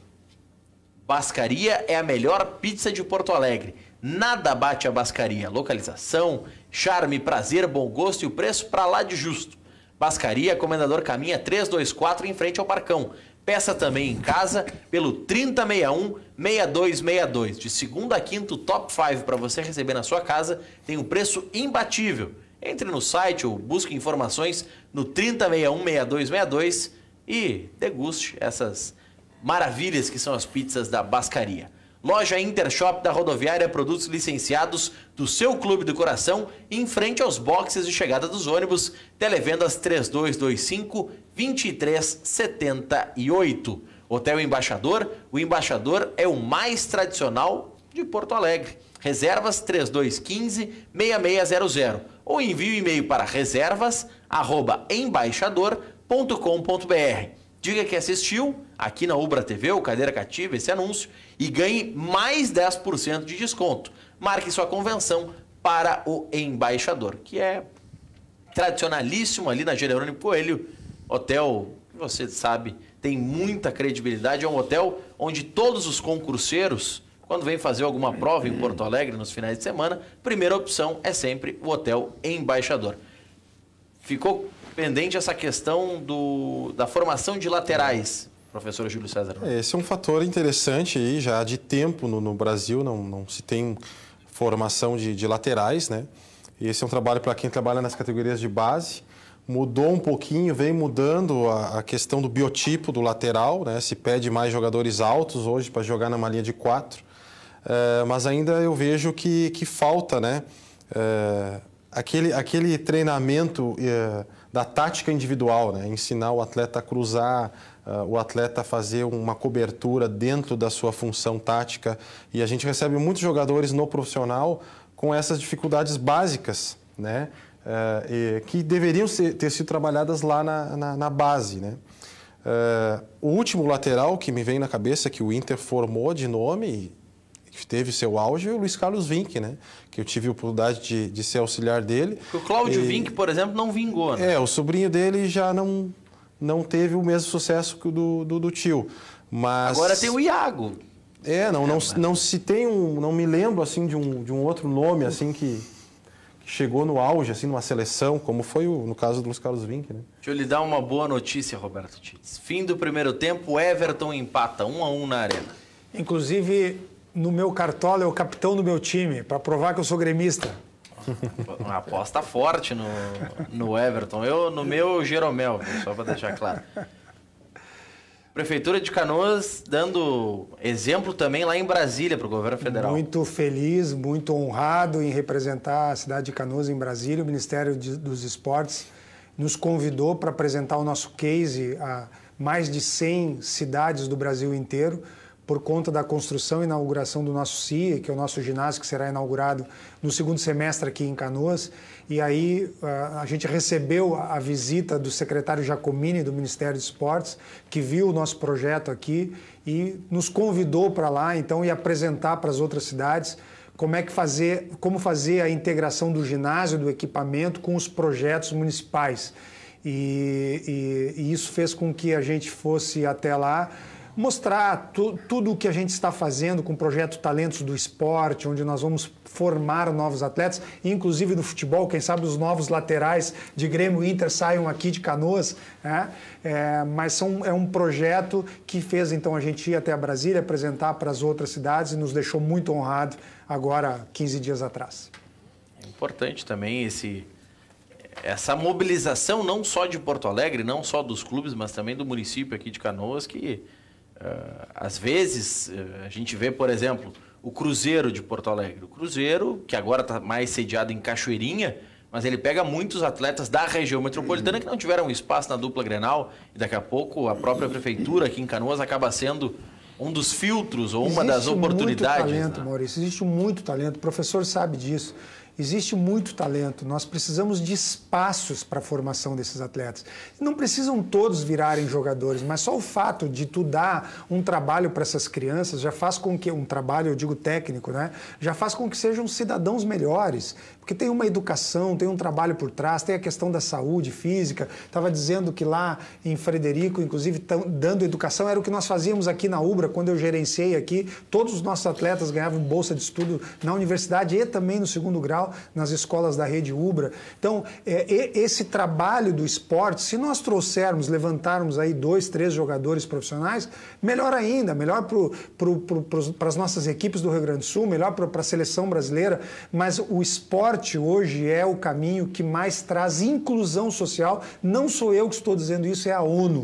Bascaria é a melhor pizza de Porto Alegre. Nada bate a Bascaria. Localização, charme, prazer, bom gosto e o preço pra lá de justo. Bascaria, Comendador Caminha trezentos e vinte e quatro, em frente ao Parcão. Peça também em casa pelo trinta sessenta e um, sessenta e dois sessenta e dois. De segunda a quinta, o top cinco para você receber na sua casa tem um preço imbatível. Entre no site ou busque informações no trinta sessenta e um, sessenta e dois sessenta e dois e deguste essas maravilhas que são as pizzas da Bascaria. Loja Intershop da Rodoviária, produtos licenciados do seu clube do coração, em frente aos boxes de chegada dos ônibus. Televendas três dois dois cinco, dois três sete oito. Hotel Embaixador, o Embaixador é o mais tradicional de Porto Alegre. Reservas três dois um cinco, seis seis zero zero ou envie o e-mail para reservas arroba embaixador ponto com ponto br. Diga que assistiu aqui na Ubra T V, o Cadeira Cativa, esse anúncio, e ganhe mais dez por cento de desconto. Marque sua convenção para o Embaixador, que é tradicionalíssimo ali na Jerônimo Coelho. Hotel, que você sabe, tem muita credibilidade. É um hotel onde todos os concurseiros, quando vêm fazer alguma prova em Porto Alegre nos finais de semana, primeira opção é sempre o Hotel Embaixador. Ficou pendente essa questão do, da formação de laterais, professor Júlio César. Esse é um fator interessante aí, já de tempo no, no Brasil, não, não se tem formação de, de laterais, né? E esse é um trabalho para quem trabalha nas categorias de base. Mudou um pouquinho, vem mudando a, a questão do biotipo do lateral, né? Se pede mais jogadores altos hoje para jogar numa linha de quatro, é, mas ainda eu vejo que, que falta, né? É, aquele, aquele treinamento é, da tática individual, né? Ensinar o atleta a cruzar, uh, o atleta a fazer uma cobertura dentro da sua função tática. E a gente recebe muitos jogadores no profissional com essas dificuldades básicas, né? Uh, e, que deveriam ser, ter sido trabalhadas lá na, na, na base, né? Uh, o último lateral que me vem na cabeça, que o Inter formou de nome, que teve seu auge, é o Luiz Carlos Vinck, né? Que eu tive a oportunidade de, de ser auxiliar dele. O Cláudio e, Vinck, por exemplo, não vingou, né? É, o sobrinho dele já não, não teve o mesmo sucesso que o do, do, do tio. Mas... Agora tem o Iago. É, não, não, não se tem um... Não me lembro, assim, de um, de um outro nome, assim, que, que chegou no auge, assim, numa seleção, como foi o, no caso do Luiz Carlos Vinck, né? Deixa eu lhe dar uma boa notícia, Roberto Titz. Fim do primeiro tempo, Everton empata um a um na Arena. Inclusive, no meu cartola é o capitão do meu time, para provar que eu sou gremista. Uma aposta forte no, no Everton. Eu, no meu, Jeromel, só para deixar claro. Prefeitura de Canoas dando exemplo também lá em Brasília para o governo federal. Muito feliz, muito honrado em representar a cidade de Canoas em Brasília. O Ministério de, dos Esportes nos convidou para apresentar o nosso case a mais de cem cidades do Brasil inteiro, por conta da construção e inauguração do nosso C I A, que é o nosso ginásio que será inaugurado no segundo semestre aqui em Canoas. E aí a gente recebeu a visita do secretário Giacomini do Ministério dos Esportes, que viu o nosso projeto aqui e nos convidou para lá, então, e apresentar para as outras cidades como é que fazer, como fazer a integração do ginásio, do equipamento com os projetos municipais. E, e, e isso fez com que a gente fosse até lá mostrar tu, tudo o que a gente está fazendo com o projeto Talentos do Esporte, onde nós vamos formar novos atletas, inclusive no futebol, quem sabe os novos laterais de Grêmio e Inter saiam aqui de Canoas, né? É, mas são, é um projeto que fez então a gente ir até a Brasília, apresentar para as outras cidades e nos deixou muito honrado agora, quinze dias atrás. É importante também esse, essa mobilização não só de Porto Alegre, não só dos clubes, mas também do município aqui de Canoas, que Uh, às vezes, uh, a gente vê, por exemplo, o Cruzeiro de Porto Alegre. O Cruzeiro, que agora está mais sediado em Cachoeirinha, mas ele pega muitos atletas da região metropolitana que não tiveram espaço na dupla Grenal. E daqui a pouco a própria prefeitura aqui em Canoas acaba sendo um dos filtros ou uma existe das oportunidades. Existe muito talento, né? Maurício. Existe muito talento. O professor sabe disso. Existe muito talento. Nós precisamos de espaços para a formação desses atletas. Não precisam todos virarem jogadores, mas só o fato de tu dar um trabalho para essas crianças já faz com que, um trabalho, eu digo técnico, né? Já faz com que sejam cidadãos melhores. Porque tem uma educação, tem um trabalho por trás, tem a questão da saúde física. Estava dizendo que lá em Frederico, inclusive, tão dando educação, era o que nós fazíamos aqui na Ubra, quando eu gerenciei aqui. Todos os nossos atletas ganhavam bolsa de estudo na universidade e também no segundo grau, nas escolas da rede Ubra. Então, é, esse trabalho do esporte, se nós trouxermos, levantarmos aí dois, três jogadores profissionais, melhor ainda, melhor para as nossas equipes do Rio Grande do Sul, melhor para a seleção brasileira, mas o esporte hoje é o caminho que mais traz inclusão social. Não sou eu que estou dizendo isso, é a ONU.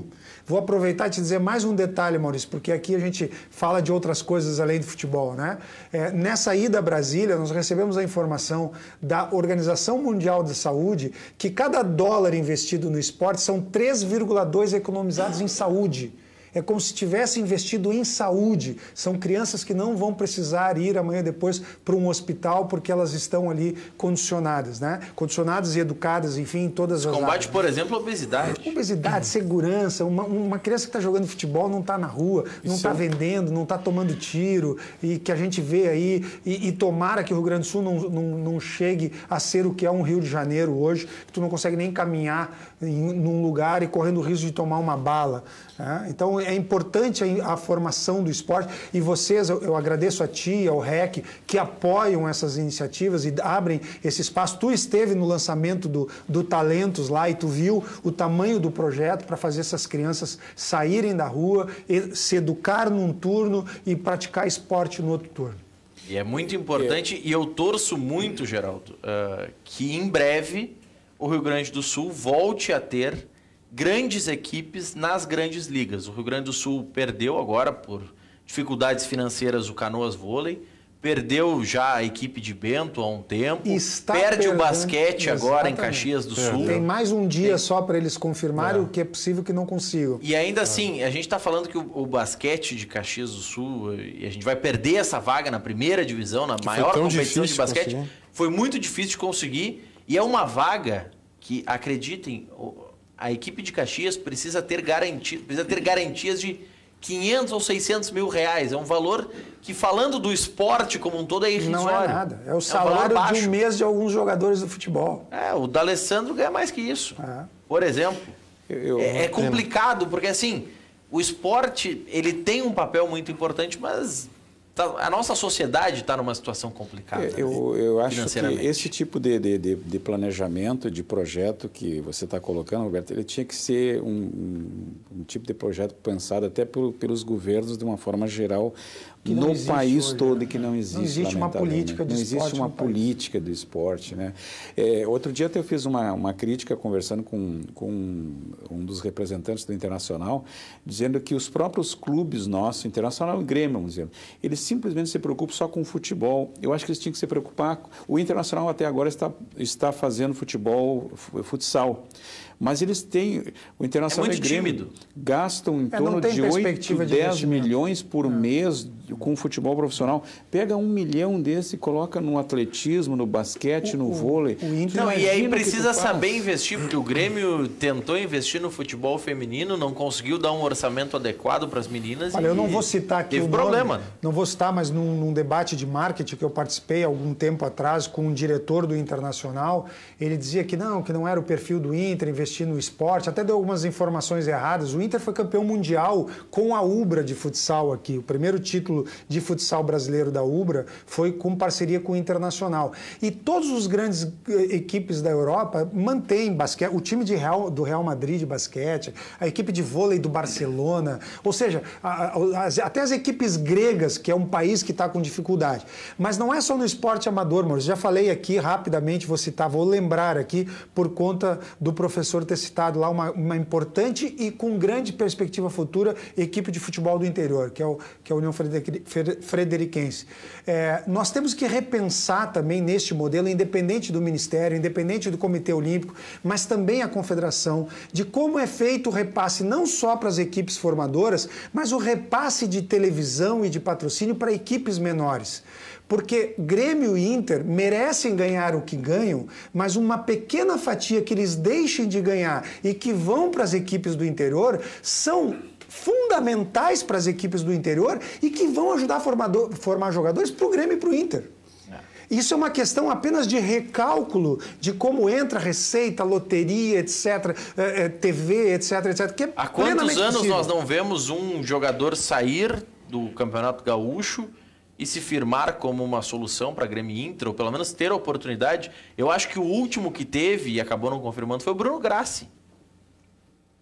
Vou aproveitar e te dizer mais um detalhe, Maurício, porque aqui a gente fala de outras coisas além do futebol, né? É, nessa ida a Brasília, nós recebemos a informação da Organização Mundial da Saúde que cada dólar investido no esporte são três vírgula dois economizados em saúde. É como se tivesse investido em saúde. São crianças que não vão precisar ir amanhã depois para um hospital porque elas estão ali condicionadas, né? Condicionadas e educadas, enfim, em todas as Combate, áreas. por exemplo, a obesidade. Obesidade, segurança. Uma, uma criança que está jogando futebol não está na rua, não está vendendo, não está tomando tiro, e que a gente vê aí, e, e tomara que o Rio Grande do Sul não, não, não chegue a ser o que é um Rio de Janeiro hoje, que tu não consegue nem caminhar em num lugar e correndo o risco de tomar uma bala. Né? Então é importante a, a formação do esporte, e vocês, eu, eu agradeço a ti, ao R E C, que apoiam essas iniciativas e abrem esse espaço. Tu esteve no lançamento do, do Talentos lá e tu viu o tamanho do projeto para fazer essas crianças saírem da rua, e se educar num turno e praticar esporte no outro turno. E é muito importante, e eu torço muito, Geraldo, uh, que em breve o Rio Grande do Sul volte a ter grandes equipes nas grandes ligas. O Rio Grande do Sul perdeu agora, por dificuldades financeiras, o Canoas Vôlei, perdeu já a equipe de Bento há um tempo, Está perde perdendo, o basquete agora em exatamente. Caxias do Sul. Tem mais um dia Tem. só para eles confirmarem É. o que é possível que não consigam. E ainda assim, a gente está falando que o, o basquete de Caxias do Sul, e a gente vai perder essa vaga na primeira divisão, na foi maior tão competição de difícil basquete. conseguir. Foi muito difícil de conseguir, e é uma vaga que, acreditem, o- a equipe de Caxias precisa ter, garanti precisa ter garantias de quinhentos ou seiscentos mil reais. É um valor que, falando do esporte como um todo, é irrisório. Não é nada. É o um salário valor de baixo. um mês de alguns jogadores do futebol. É, o D'Alessandro ganha mais que isso. É. Por exemplo. Eu- eu- É, é complicado, porque assim, o esporte ele tem um papel muito importante, mas tá- a nossa sociedade está numa situação complicada. É, Eu, eu acho que financeiramente. esse tipo de, de, de, de planejamento, de projeto que você está colocando, Roberto, ele tinha que ser um, um, um tipo de projeto pensado até por, pelos governos de uma forma geral Que não no existe país hoje, todo né? e que não existe. Não existe uma lamentavelmente. política de Não existe esporte uma no país. política do esporte, né? É, outro dia até eu fiz uma, uma crítica conversando com, com um dos representantes do Internacional, dizendo que os próprios clubes nossos, Internacional e Grêmio, vamos dizer, eles simplesmente se preocupam só com o futebol. Eu acho que eles tinham que se preocupar. O Internacional até agora está, está fazendo futebol, fu- futsal. Mas eles têm, o Internacional É e muito Grêmio tímido. gastam em É, não torno tem de perspectiva oito, de dez investimento. milhões por mês com futebol profissional. Pega um milhão desse e coloca no atletismo, no basquete, no vôlei. o Inter- Não, e Imagina aí o que precisa tu faz. saber investir, porque o Grêmio tentou investir no futebol feminino, não conseguiu dar um orçamento adequado para as meninas. Olha, e eu não vou citar aqui teve o nome, problema. não vou citar, mas num, num debate de marketing que eu participei há algum tempo atrás com um diretor do Internacional, ele dizia que não, que não era o perfil do Inter investir no esporte, até deu algumas informações erradas. O Inter foi campeão mundial com a Ubra de futsal aqui. O primeiro título de futsal brasileiro da Ubra foi com parceria com o Internacional. E todos os grandes eh, equipes da Europa mantêm basquete, o time de Real, do Real Madrid de basquete, a equipe de vôlei do Barcelona, ou seja, a- a- as- até as equipes gregas, que é um país que está com dificuldade. Mas não é só no esporte amador, Maurício. Já falei aqui rapidamente, vou citar, vou lembrar aqui, por conta do professor ter citado lá uma, uma importante e com grande perspectiva futura equipe de futebol do interior, que é, o, que é a União Frederic- Fre- Frederiquense. É, nós temos que repensar também neste modelo, independente do Ministério, independente do Comitê Olímpico, mas também a Confederação, de como é feito o repasse não só para as equipes formadoras, mas o repasse de televisão e de patrocínio para equipes menores. Porque Grêmio e Inter merecem ganhar o que ganham, mas uma pequena fatia que eles deixem de ganhar e que vão para as equipes do interior são fundamentais para as equipes do interior e que vão ajudar a formador, formar jogadores para o Grêmio e para o Inter. Isso é uma questão apenas de recálculo de como entra receita, loteria, etcétera, eh, eh, T V, etc, etcétera. Que é Há quantos plenamente anos possível. nós não vemos um jogador sair do Campeonato Gaúcho e se firmar como uma solução para Grêmio e Inter, ou pelo menos ter a oportunidade? Eu acho que o último que teve e acabou não confirmando foi o Bruno Grassi.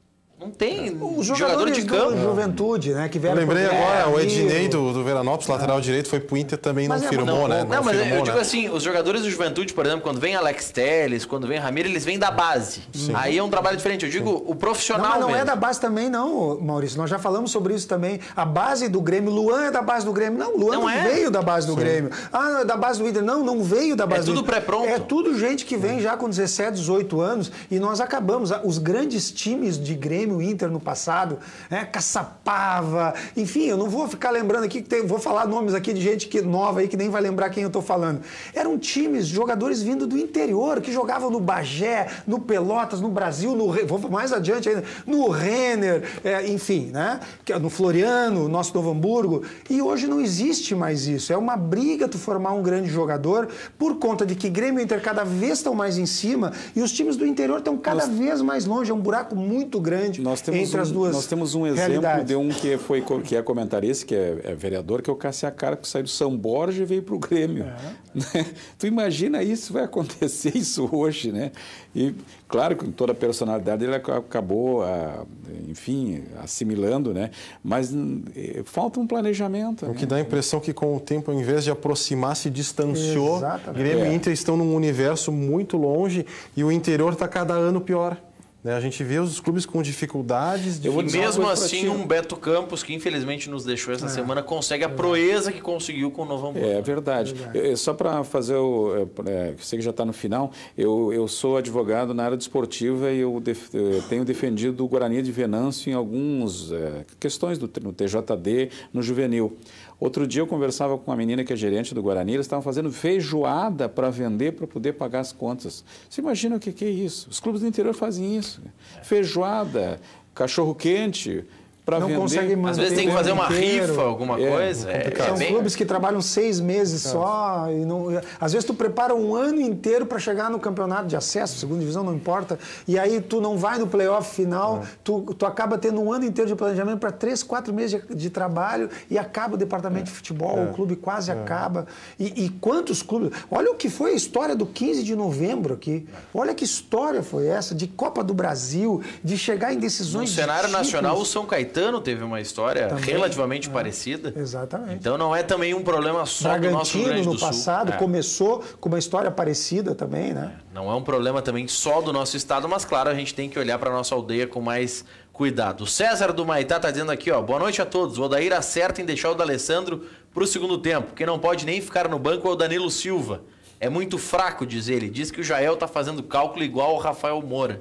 Não tem Os jogador jogadores de campo. do Juventude, né? Que Eu vieram lembrei pro agora, o Grêmio. Ednei do, do Veranópolis, lateral direito, foi pro Inter, também não Mas é, firmou, Não, né? não, mas firmou, eu digo né? assim, os jogadores do Juventude, por exemplo, quando vem Alex Telles, quando vem Ramiro, eles vêm da base. Aí é um trabalho diferente. Eu digo o Não, profissional mas não mesmo. é da base também, não, Maurício. Nós já falamos sobre isso também. A base do Grêmio, Luan é da base do Grêmio. Não, Luan Não não, é? veio da base do Grêmio. Ah, não, é da base do Inter. Não, não veio da base do tudo Inter. pré-pronto. É tudo gente que vem já com dezessete, dezoito anos e nós acabamos. Os grandes times de Grêmio e Inter no passado, né, Caçapava, enfim, eu não vou ficar lembrando aqui, que tem, vou falar nomes aqui de gente que, nova aí que nem vai lembrar quem eu tô falando. Eram times, jogadores vindo do interior, que jogavam no Bagé, no Pelotas, no Brasil, no, vou mais adiante ainda, no Renner, é, enfim, né? No Floriano, nosso Novo Hamburgo. E hoje não existe mais isso. É uma briga tu formar um grande jogador por conta de que Grêmio e Inter cada vez estão mais em cima e os times do interior estão cada nós, vez mais longe. É um buraco muito grande entre um, as duas Nós temos um exemplo realidades. de um que, foi, que é comentarista, que é, é vereador, que é o Cassiacara, que saiu do São Borja e veio para o Grêmio. É. Tu imagina isso, vai acontecer isso hoje, né? E claro que com toda a personalidade ele acabou, a, enfim, assimilando, né? Mas falta um planejamento. O né? que dá a impressão que com o tempo, ao invés de aproximar, se distanciou. Exatamente. Grêmio É. e Inter estão num universo muito longe e o interior está cada ano pior. Né? A gente vê os clubes com dificuldades. De... E mesmo assim, um Beto Campos, que infelizmente nos deixou essa é. semana, consegue a proeza que conseguiu com o Novo Hamburgo. É verdade. É verdade. Eu, só para fazer o... É, sei que já está no final, eu, eu sou advogado na área desportiva e eu, def, eu tenho defendido o Guarani de Venâncio em algumas é, questões do, no T J D, no juvenil. Outro dia eu conversava com uma menina que é gerente do Guarani, eles estavam fazendo feijoada para vender, para poder pagar as contas. Você imagina o que, que é isso? Os clubes do interior fazem isso. É. Feijoada, cachorro-quente... Não vender. consegue manter. Às vezes tem que fazer uma inteiro. rifa, alguma é, coisa. É, São é bem... clubes que trabalham seis meses é. só. E não, às vezes tu prepara um ano inteiro para chegar no campeonato de acesso, segunda divisão, não importa. E aí tu não vai no playoff final, é. tu, tu acaba tendo um ano inteiro de planejamento para três, quatro meses de, de trabalho e acaba o departamento é. de futebol, é. o clube quase é. acaba. E, e quantos clubes. Olha o que foi a história do quinze de novembro aqui. Olha que história foi essa, de Copa do Brasil, de chegar em decisões. No cenário de nacional, o São Caetano teve uma história também, relativamente é, parecida. Exatamente. Então não é também um problema só Bragantino, do nosso Rio Grande do no Sul. passado, é. começou com uma história parecida também, né? É. Não é um problema também só do nosso estado, mas claro, a gente tem que olhar para a nossa aldeia com mais cuidado. O César do Maitá está dizendo aqui, ó, boa noite a todos. O Odair acerta em deixar o D'Alessandro para o segundo tempo. Quem não pode nem ficar no banco é o Danilo Silva. É muito fraco, diz ele. Diz que o Jael está fazendo cálculo igual ao Rafael Moura.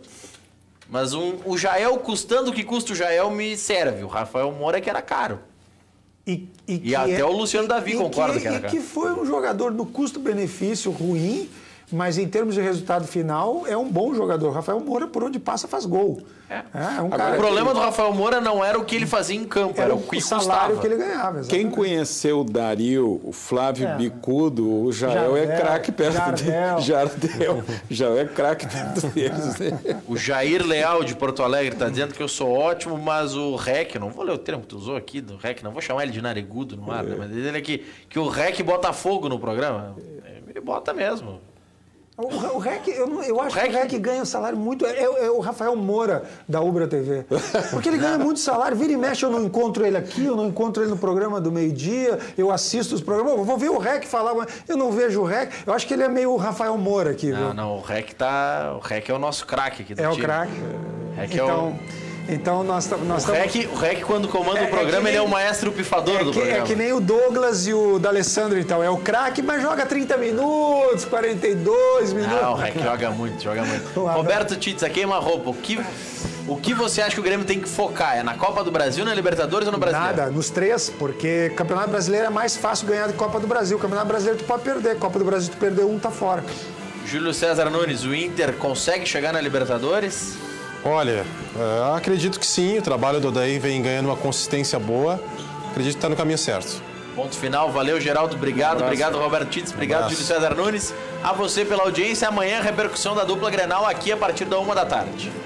Mas um, o Jael, custando o que custa o Jael, me serve. O Rafael Moura é que era caro. E, e, e até é, o Luciano Davi e, concorda que, que era e caro. que foi um jogador no custo-benefício ruim, mas em termos de resultado final, é um bom jogador. O Rafael Moura, por onde passa, faz gol. É. É, um Agora, cara o problema que... do Rafael Moura não era o que ele fazia em campo, era, era o que salário custava. que ele ganhava. Exatamente. Quem conheceu o Dario, o Flávio é. Bicudo, o Jael Jardel, é craque perto Jardel. dele. Jardel. Jael é craque perto deles. O Jair Leal, de Porto Alegre, está dizendo que eu sou ótimo, mas o Rec, não vou ler o termo que tu usou aqui do Rec, não vou chamar ele de narigudo no ar, é. né? Mas ele é que, que o Rec bota fogo no programa. Ele bota mesmo. O, o REC, eu, não, eu acho o que o REC ganha um salário muito... É, é o Rafael Moura, da Ubra T V. Porque ele ganha muito salário. Vira e mexe, eu não encontro ele aqui, eu não encontro ele no programa do meio-dia, eu assisto os programas, eu vou ver o REC falar, mas eu não vejo o REC. Eu acho que ele é meio o Rafael Moura aqui. Não, viu? não, o REC tá... O REC é o nosso craque aqui do É time. o craque. REC então, é o... Então nós, nós o REC, o REC, quando comanda é, o programa, é ele nem, é o maestro pifador é do que, programa. É que nem o Douglas e o D'Alessandro, então. É o craque, mas joga trinta minutos, quarenta e dois minutos. Não, o REC joga muito, joga muito. Roberto Titza, queima-roupa. O que, o que você acha que o Grêmio tem que focar? É na Copa do Brasil, na Libertadores ou no Brasileiro? Nada, nos três, porque Campeonato Brasileiro é mais fácil ganhar do que Copa do Brasil. Campeonato Brasileiro tu pode perder, Copa do Brasil tu perdeu um, tá fora. Júlio César Nunes, o Inter consegue chegar na Libertadores? Olha, uh, acredito que sim, o trabalho do Odair vem ganhando uma consistência boa, acredito que está no caminho certo. Ponto final, valeu Geraldo, obrigado, um obrigado Roberto Titz, obrigado um Júlio César Nunes, a você pela audiência, amanhã repercussão da dupla Grenal aqui a partir da uma da tarde.